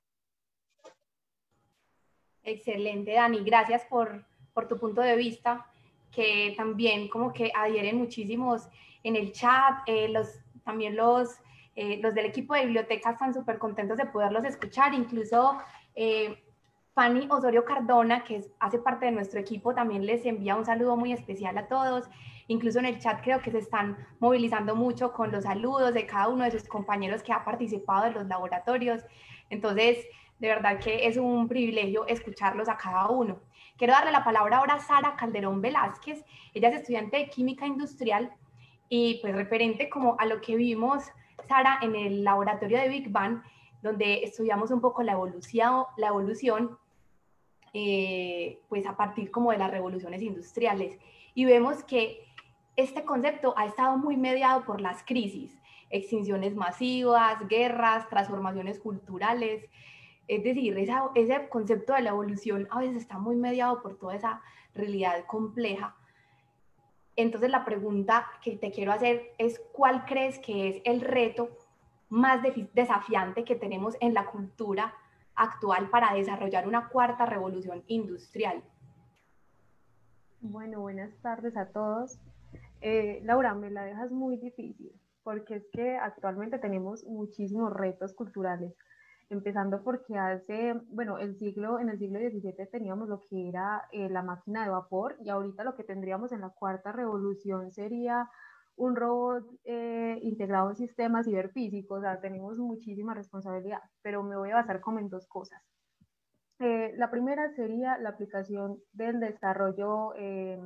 Excelente, Dani. Gracias por, por tu punto de vista, que también como que adhieren muchísimos en el chat. Eh, los, también los, eh, los del equipo de biblioteca están súper contentos de poderlos escuchar. Incluso eh, Fanny Osorio Cardona, que es, hace parte de nuestro equipo, también les envía un saludo muy especial a todos. Incluso en el chat creo que se están movilizando mucho con los saludos de cada uno de sus compañeros que ha participado en los laboratorios. Entonces, de verdad que es un privilegio escucharlos a cada uno. Quiero darle la palabra ahora a Sara Calderón Velázquez. Ella es estudiante de Química Industrial y pues referente como a lo que vimos, Sara, en el laboratorio de Big Bang, donde estudiamos un poco la evolución, la evolución eh, pues a partir como de las revoluciones industriales. Y vemos que este concepto ha estado muy mediado por las crisis, extinciones masivas, guerras, transformaciones culturales. Es decir, esa, ese concepto de la evolución a veces está muy mediado por toda esa realidad compleja. Entonces la pregunta que te quiero hacer es, ¿cuál crees que es el reto más desafiante que tenemos en la cultura actual para desarrollar una cuarta revolución industrial? Bueno, buenas tardes a todos. Eh, Laura, me la dejas muy difícil, porque es que actualmente tenemos muchísimos retos culturales, empezando porque hace, bueno, el siglo, en el siglo diecisiete teníamos lo que era eh, la máquina de vapor, y ahorita lo que tendríamos en la cuarta revolución sería un robot eh, integrado en sistemas ciberfísicos. O sea, tenemos muchísima responsabilidad, pero me voy a basar como en dos cosas. Eh, la primera sería la aplicación del desarrollo eh,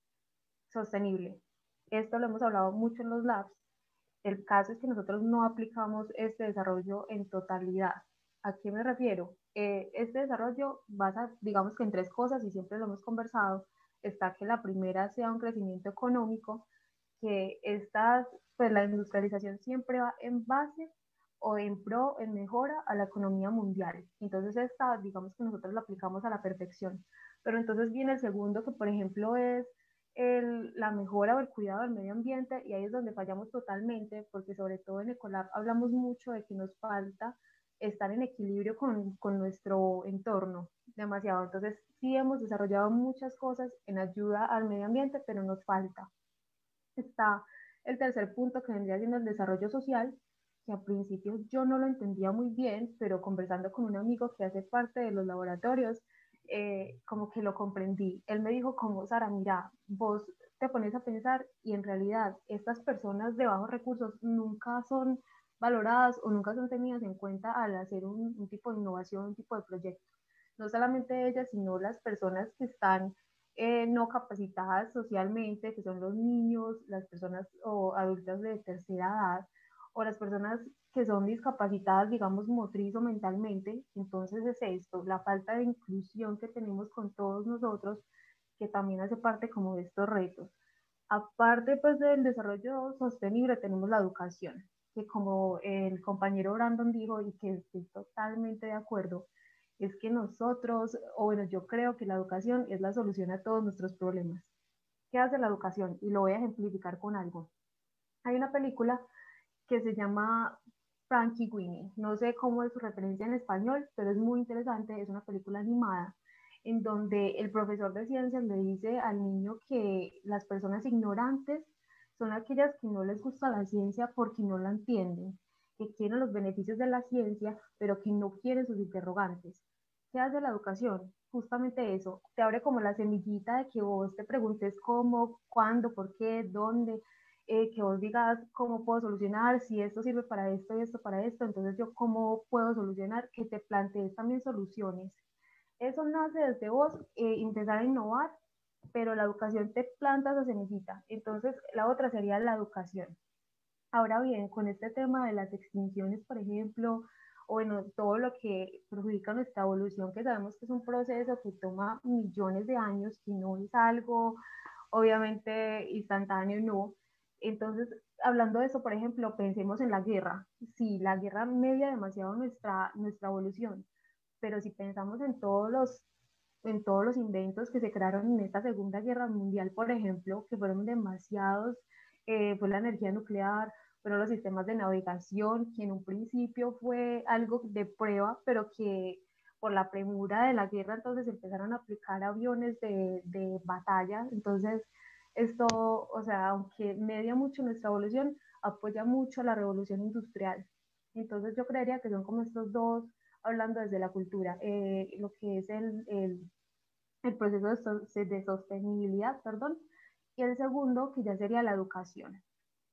sostenible. Esto lo hemos hablado mucho en los labs. El caso es que nosotros no aplicamos este desarrollo en totalidad. ¿A qué me refiero? Eh, este desarrollo basa, digamos que en tres cosas, y siempre lo hemos conversado. Está que la primera sea un crecimiento económico, que estas, pues la industrialización siempre va en base o en pro, en mejora a la economía mundial. Entonces esta, digamos que nosotros la aplicamos a la perfección. Pero entonces viene el segundo, que por ejemplo es el, la mejora o el cuidado del medio ambiente, y ahí es donde fallamos totalmente, porque sobre todo en Ecolab hablamos mucho de que nos falta estar en equilibrio con, con nuestro entorno, demasiado. Entonces sí hemos desarrollado muchas cosas en ayuda al medio ambiente, pero nos falta. Está el tercer punto, que vendría siendo el desarrollo social, que a principio yo no lo entendía muy bien, pero conversando con un amigo que hace parte de los laboratorios, eh, como que lo comprendí. Él me dijo como, Sara, mira, vos te pones a pensar y en realidad estas personas de bajos recursos nunca son valoradas o nunca son tenidas en cuenta al hacer un, un tipo de innovación, un tipo de proyecto. No solamente ellas, sino las personas que están eh, no capacitadas socialmente, que son los niños, las personas o adultas de tercera edad, o las personas que son discapacitadas, digamos, motriz o mentalmente. Entonces es esto, la falta de inclusión que tenemos con todos nosotros, que también hace parte como de estos retos. Aparte pues del desarrollo sostenible, tenemos la educación, que como el compañero Brandon dijo, y que estoy totalmente de acuerdo, es que nosotros, o bueno, yo creo que la educación es la solución a todos nuestros problemas. ¿Qué hace la educación? Y lo voy a ejemplificar con algo. Hay una película que se llama Frankie Winnie. No sé cómo es su referencia en español, pero es muy interesante. Es una película animada en donde el profesor de ciencias le dice al niño que las personas ignorantes son aquellas que no les gusta la ciencia porque no la entienden, que quieren los beneficios de la ciencia, pero que no quieren sus interrogantes. ¿Qué hace la educación? Justamente eso, te abre como la semillita de que vos te preguntes cómo, cuándo, por qué, dónde, eh, que vos digas cómo puedo solucionar, si esto sirve para esto y esto para esto, entonces yo cómo puedo solucionar, que te plantees también soluciones. Eso nace desde vos, eh, empezar a innovar, pero la educación te planta esa semillita. Entonces, la otra sería la educación. Ahora bien, con este tema de las extinciones, por ejemplo, o bueno, todo lo que perjudica nuestra evolución, que sabemos que es un proceso que toma millones de años, que no es algo obviamente instantáneo, no. Entonces, hablando de eso, por ejemplo, pensemos en la guerra. Sí, la guerra media demasiado nuestra, nuestra evolución, pero si pensamos en todos los en todos los inventos que se crearon en esta Segunda Guerra Mundial, por ejemplo, que fueron demasiados, eh, fue la energía nuclear, fueron los sistemas de navegación, que en un principio fue algo de prueba, pero que por la premura de la guerra entonces empezaron a aplicar aviones de, de batalla. Entonces, esto, o sea, aunque media mucho nuestra evolución, apoya mucho la revolución industrial. Entonces, yo creería que son como estos dos, hablando desde la cultura, eh, lo que es el, el, el proceso de, so, de sostenibilidad, perdón, y el segundo, que ya sería la educación.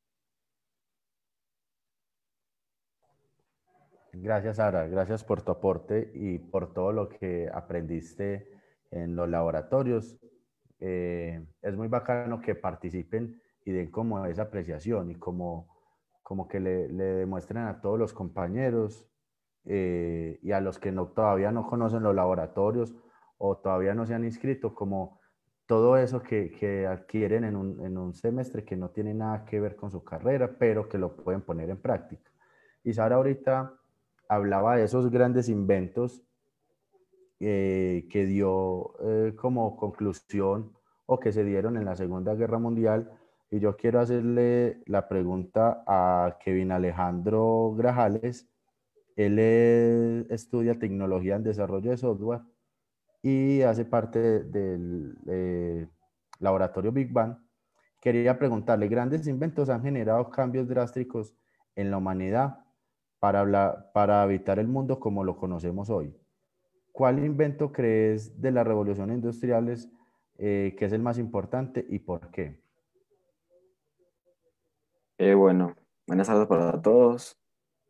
Gracias, Sara. Gracias por tu aporte y por todo lo que aprendiste en los laboratorios. Eh, es muy bacano que participen y den como esa apreciación y como, como que le, le demuestren a todos los compañeros eh, y a los que no, todavía no conocen los laboratorios o todavía no se han inscrito, como todo eso que, que adquieren en un, en un semestre que no tiene nada que ver con su carrera, pero que lo pueden poner en práctica. Y Sara ahorita hablaba de esos grandes inventos eh, que dio eh, como conclusión o que se dieron en la Segunda Guerra Mundial. Y yo quiero hacerle la pregunta a Kevin Alejandro Grajales. Él es, estudia tecnología en desarrollo de software y hace parte del eh, laboratorio Big Bang. Quería preguntarle, ¿grandes inventos han generado cambios drásticos en la humanidad para, hablar, para habitar el mundo como lo conocemos hoy? ¿Cuál invento crees de las revoluciones industriales eh, que es el más importante y por qué? Eh, bueno, buenas tardes para todos.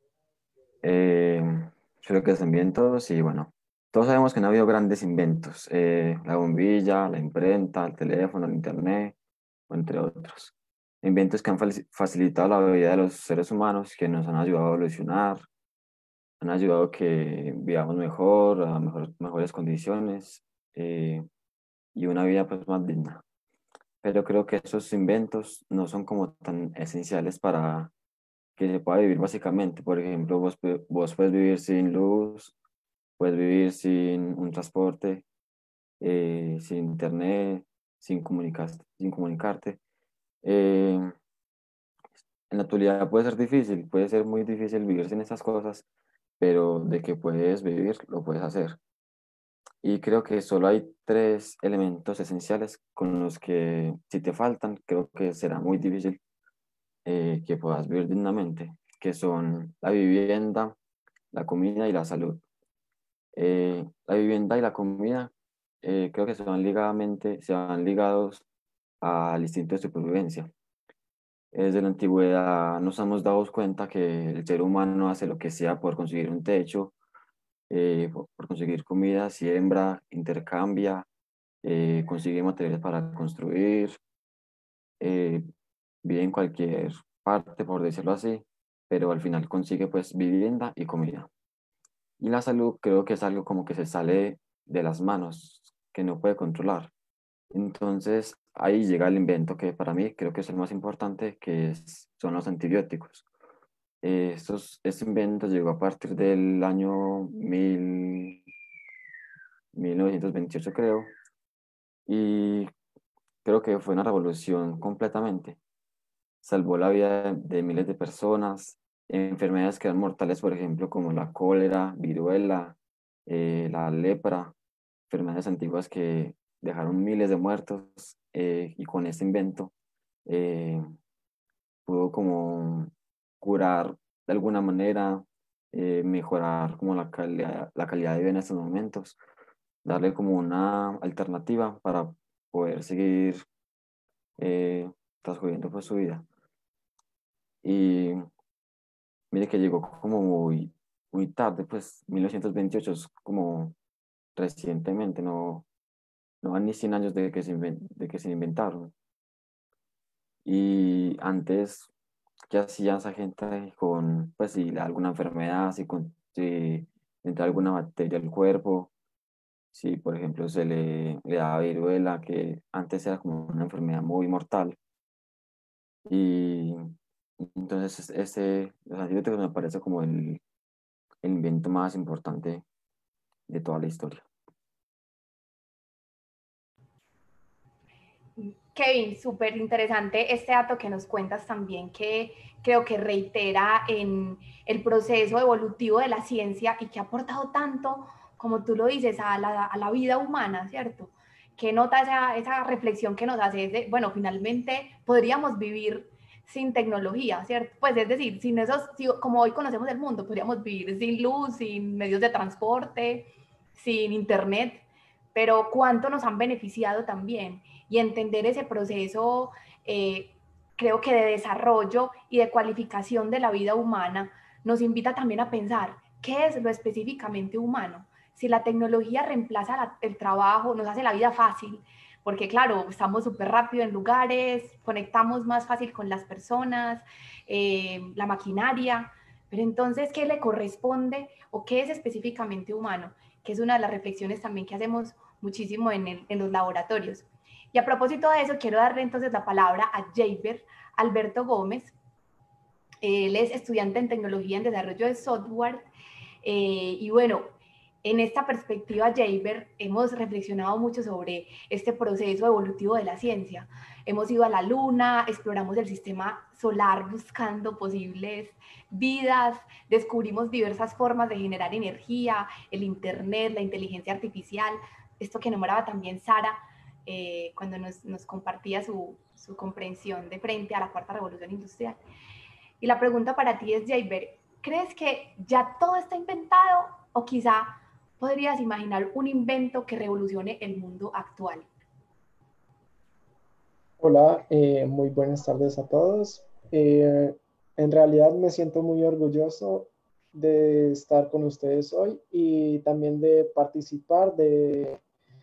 Eh, Espero que estén bien todos y bueno, todos sabemos que no ha habido grandes inventos. Eh, la bombilla, la imprenta, el teléfono, el internet, entre otros. Inventos que han facilitado la vida de los seres humanos, que nos han ayudado a evolucionar, han ayudado a que vivamos mejor, a mejor, mejores condiciones eh, y una vida pues más digna. Pero creo que esos inventos no son como tan esenciales para que se pueda vivir básicamente. Por ejemplo, vos, vos puedes vivir sin luz, puedes vivir sin un transporte, eh, sin internet, sin, comunicar, sin comunicarte. Eh, en la actualidad puede ser difícil, puede ser muy difícil vivir sin estas cosas, pero de que puedes vivir, lo puedes hacer. Y creo que solo hay tres elementos esenciales con los que si te faltan, creo que será muy difícil eh, que puedas vivir dignamente, que son la vivienda, la comida y la salud. Eh, la vivienda y la comida eh, creo que se van, ligadamente, se van ligados al instinto de supervivencia. Desde la antigüedad nos hemos dado cuenta que el ser humano hace lo que sea por conseguir un techo, eh, por, por conseguir comida, siembra, intercambia, eh, consigue materiales para construir, eh, vive en cualquier parte, por decirlo así, pero al final consigue pues vivienda y comida. Y la salud creo que es algo como que se sale de las manos, que no puede controlar. Entonces ahí llega el invento que para mí creo que es el más importante, que es, son los antibióticos. Eh, estos, este invento llegó a partir del año mil, mil novecientos veintiocho creo, y creo que fue una revolución completamente. Salvó la vida de miles de personas, enfermedades que eran mortales, por ejemplo, como la cólera, viruela, eh, la lepra, enfermedades antiguas que dejaron miles de muertos, eh, y con este invento eh, pudo como curar de alguna manera, eh, mejorar como la calidad, la calidad de vida en estos momentos, darle como una alternativa para poder seguir eh, transcurriendo pues su vida. Y mire que llegó como muy, muy tarde, pues mil novecientos veintiocho es como recientemente, no, no van ni cien años de que se, inven- de que se inventaron. Y antes, ¿qué hacía esa gente con, pues si le da alguna enfermedad, si, con, si entra alguna bacteria al cuerpo, si por ejemplo se le, le daba viruela, que antes era como una enfermedad muy mortal? Y entonces este, los antibióticos me parece como el, el invento más importante de toda la historia. Kevin, súper interesante este dato que nos cuentas también, que creo que reitera en el proceso evolutivo de la ciencia y que ha aportado tanto, como tú lo dices, a la, a la vida humana, ¿cierto? Que nota esa, esa reflexión que nos hace de, bueno, finalmente podríamos vivir sin tecnología, ¿cierto? Pues es decir, sin esos, si, como hoy conocemos el mundo, podríamos vivir sin luz, sin medios de transporte, sin internet, pero cuánto nos han beneficiado también. Y entender ese proceso, eh, creo que de desarrollo y de cualificación de la vida humana, nos invita también a pensar qué es lo específicamente humano. Si la tecnología reemplaza la, el trabajo, nos hace la vida fácil, porque claro, estamos súper rápido en lugares, conectamos más fácil con las personas, eh, la maquinaria, pero entonces, ¿qué le corresponde o qué es específicamente humano? Que es una de las reflexiones también que hacemos muchísimo en, el, en los laboratorios. Y a propósito de eso, quiero darle entonces la palabra a Jaber Alberto Gómez. Él es estudiante en tecnología en desarrollo de software. Eh, y bueno, en esta perspectiva, Jaber, hemos reflexionado mucho sobre este proceso evolutivo de la ciencia. Hemos ido a la luna, exploramos el sistema solar buscando posibles vidas, descubrimos diversas formas de generar energía, el internet, la inteligencia artificial, esto que nombraba también Sara, eh, cuando nos, nos compartía su, su comprensión de frente a la cuarta revolución industrial. Y la pregunta para ti es, Jaber, ¿crees que ya todo está inventado o quizá podrías imaginar un invento que revolucione el mundo actual? Hola, eh, muy buenas tardes a todos. Eh, en realidad me siento muy orgulloso de estar con ustedes hoy y también de participar de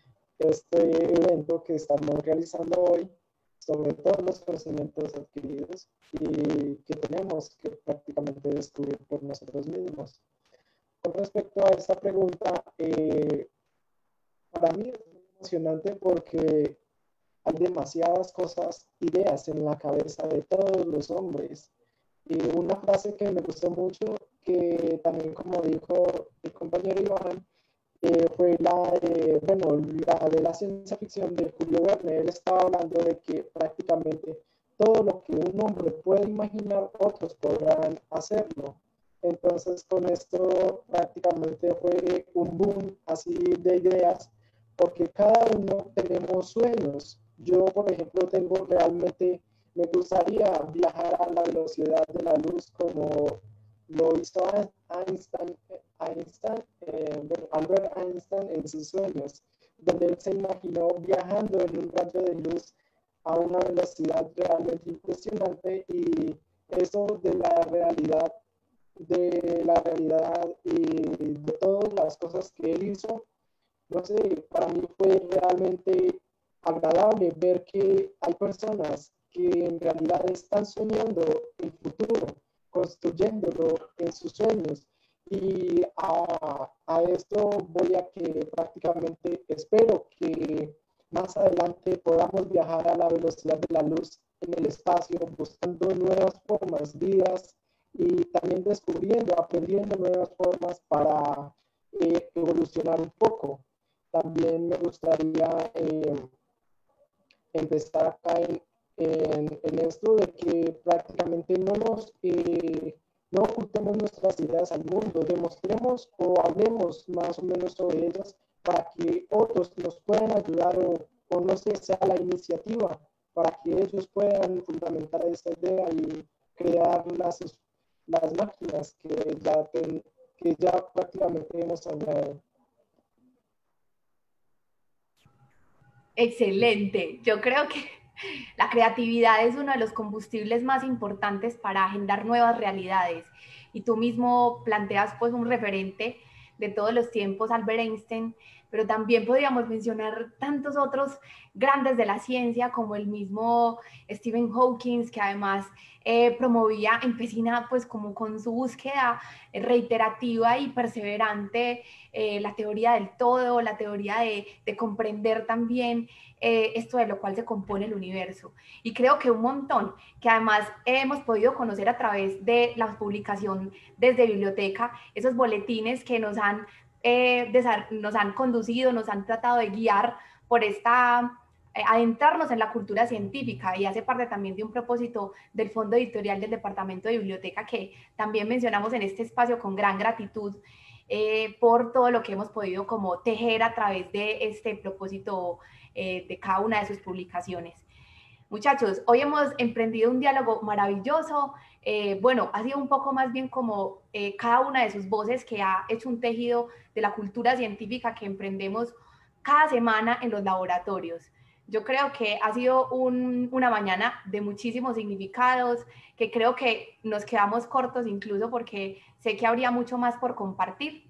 este evento que estamos realizando hoy sobre todos los conocimientos adquiridos y que tenemos que prácticamente descubrir por nosotros mismos. Con respecto a esta pregunta, eh, para mí es muy emocionante porque hay demasiadas cosas, ideas en la cabeza de todos los hombres. Y una frase que me gustó mucho, que también como dijo el compañero Iván, eh, fue la de, bueno, la de la ciencia ficción de Julio Verne. Él estaba hablando de que prácticamente todo lo que un hombre puede imaginar, otros podrán hacerlo. Entonces con esto prácticamente fue un boom así de ideas, porque cada uno tenemos sueños. Yo, por ejemplo, tengo realmente, me gustaría viajar a la velocidad de la luz como lo hizo Einstein, Einstein eh, Albert Einstein en sus sueños, donde él se imaginó viajando en un rayo de luz a una velocidad realmente impresionante, y eso de la realidad, de la realidad y de todas las cosas que él hizo, no sé, para mí fue realmente agradable ver que hay personas que en realidad están soñando el futuro, construyéndolo en sus sueños. Y a, a esto voy a que prácticamente espero que más adelante podamos viajar a la velocidad de la luz en el espacio, buscando nuevas formas, vidas, y también descubriendo, aprendiendo nuevas formas para eh, evolucionar un poco. También me gustaría eh, empezar acá en, en, en, esto de que prácticamente no nos, eh, No ocultemos nuestras ideas al mundo, demostremos o hablemos más o menos sobre ellas para que otros nos puedan ayudar o, o no sé, sea la iniciativa para que ellos puedan fundamentar esta idea y crear las, las máquinas que ya, ten, que ya prácticamente hemos hablado. Excelente. Yo creo que la creatividad es uno de los combustibles más importantes para agendar nuevas realidades. Y tú mismo planteas pues un referente de todos los tiempos, Albert Einstein, pero también podríamos mencionar tantos otros grandes de la ciencia como el mismo Stephen Hawking, que además eh, promovía, empecina pues como con su búsqueda reiterativa y perseverante eh, la teoría del todo, la teoría de, de comprender también eh, esto de lo cual se compone el universo. Y creo que un montón, que además hemos podido conocer a través de la publicación desde biblioteca, esos boletines que nos han Eh, nos han conducido, nos han tratado de guiar por esta, eh, adentrarnos en la cultura científica, y hace parte también de un propósito del Fondo Editorial del Departamento de Biblioteca que también mencionamos en este espacio con gran gratitud eh, por todo lo que hemos podido como tejer a través de este propósito eh, de cada una de sus publicaciones. Muchachos, hoy hemos emprendido un diálogo maravilloso. Eh, bueno, ha sido un poco más bien como eh, cada una de sus voces que ha hecho un tejido de la cultura científica que emprendemos cada semana en los laboratorios. Yo creo que ha sido un, una mañana de muchísimos significados, que creo que nos quedamos cortos incluso porque sé que habría mucho más por compartir,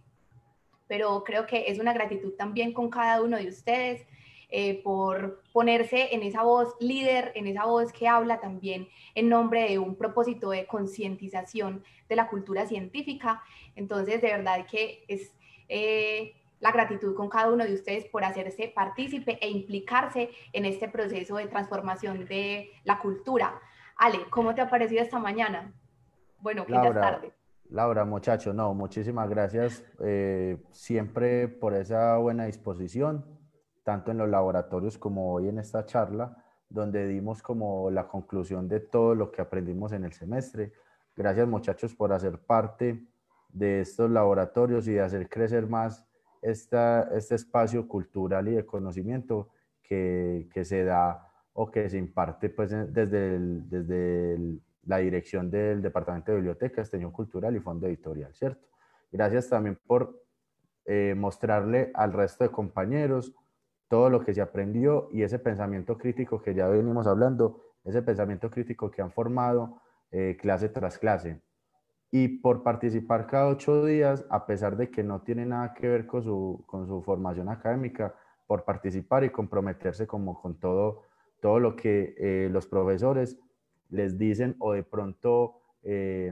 pero creo que es una gratitud también con cada uno de ustedes. Eh, por ponerse en esa voz líder, en esa voz que habla también en nombre de un propósito de concientización de la cultura científica. Entonces, de verdad que es eh, la gratitud con cada uno de ustedes por hacerse partícipe e implicarse en este proceso de transformación de la cultura. Ale, ¿cómo te ha parecido esta mañana? Bueno, que ya es tarde. Laura, muchacho, no, muchísimas gracias eh, siempre por esa buena disposición, tanto en los laboratorios como hoy en esta charla, donde dimos como la conclusión de todo lo que aprendimos en el semestre. Gracias, muchachos, por hacer parte de estos laboratorios y de hacer crecer más esta, este espacio cultural y de conocimiento que, que se da o que se imparte pues, desde, el, desde el, la dirección del Departamento de Biblioteca, Extensión Cultural y Fondo Editorial, ¿cierto? Gracias también por eh, mostrarle al resto de compañeros todo lo que se aprendió y ese pensamiento crítico que ya venimos hablando, ese pensamiento crítico que han formado eh, clase tras clase. Y por participar cada ocho días, a pesar de que no tiene nada que ver con su, con su formación académica, por participar y comprometerse como con todo, todo lo que eh, los profesores les dicen o de pronto, eh,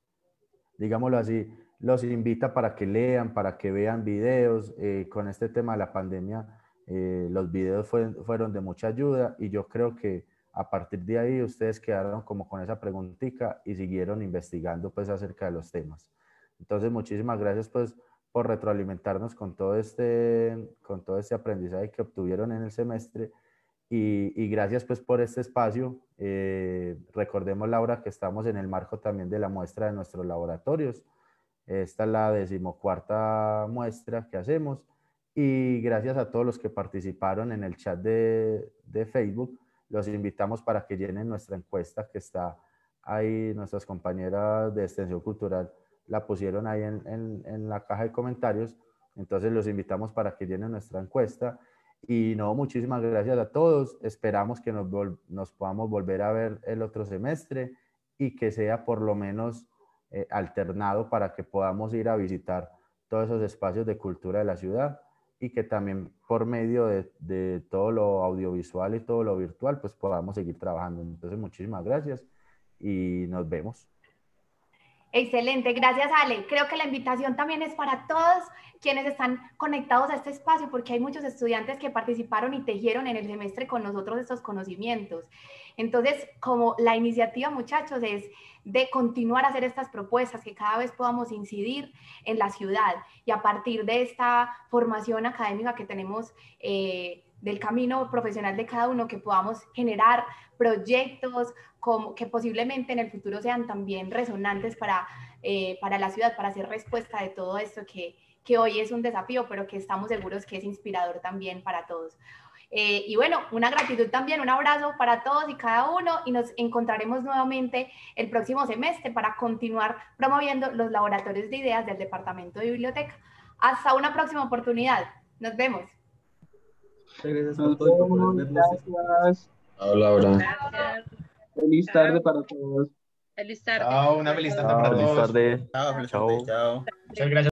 digámoslo así, los invita para que lean, para que vean videos. Eh, con este tema de la pandemia, eh, los videos fue, fueron de mucha ayuda y yo creo que a partir de ahí ustedes quedaron como con esa preguntita y siguieron investigando pues acerca de los temas. Entonces, muchísimas gracias pues por retroalimentarnos con todo este, con todo este aprendizaje que obtuvieron en el semestre y, y gracias pues por este espacio. Eh, recordemos, Laura, que estamos en el marco también de la muestra de nuestros laboratorios. Esta es la decimocuarta muestra que hacemos y gracias a todos los que participaron en el chat de, de Facebook. Los invitamos para que llenen nuestra encuesta que está ahí, nuestras compañeras de Extensión Cultural la pusieron ahí en, en, en la caja de comentarios. Entonces los invitamos para que llenen nuestra encuesta. Y no, muchísimas gracias a todos. Esperamos que nos, nos podamos volver a ver el otro semestre y que sea por lo menos eh, alternado para que podamos ir a visitar todos esos espacios de cultura de la ciudad y que también por medio de, de todo lo audiovisual y todo lo virtual pues podamos seguir trabajando. Entonces, muchísimas gracias y nos vemos. Excelente, gracias Ale. Creo que la invitación también es para todos quienes están conectados a este espacio, porque hay muchos estudiantes que participaron y tejieron en el semestre con nosotros estos conocimientos. Entonces, como la iniciativa, muchachos, es de continuar a hacer estas propuestas, que cada vez podamos incidir en la ciudad y a partir de esta formación académica que tenemos eh, del camino profesional de cada uno, que podamos generar proyectos como que posiblemente en el futuro sean también resonantes para eh, para la ciudad, para hacer respuesta de todo esto que, que hoy es un desafío, pero que estamos seguros que es inspirador también para todos. Eh, y bueno, una gratitud también, un abrazo para todos y cada uno, y nos encontraremos nuevamente el próximo semestre para continuar promoviendo los laboratorios de ideas del Departamento de Biblioteca. Hasta una próxima oportunidad. Nos vemos. Gracias por todo y por poder vernos. Gracias. Chao, Laura. Gracias. Feliz tarde para todos. Feliz tarde. Chao, una feliz tarde para Feliz todos. tarde. Chao, feliz Chao. tarde, chao. Muchas gracias.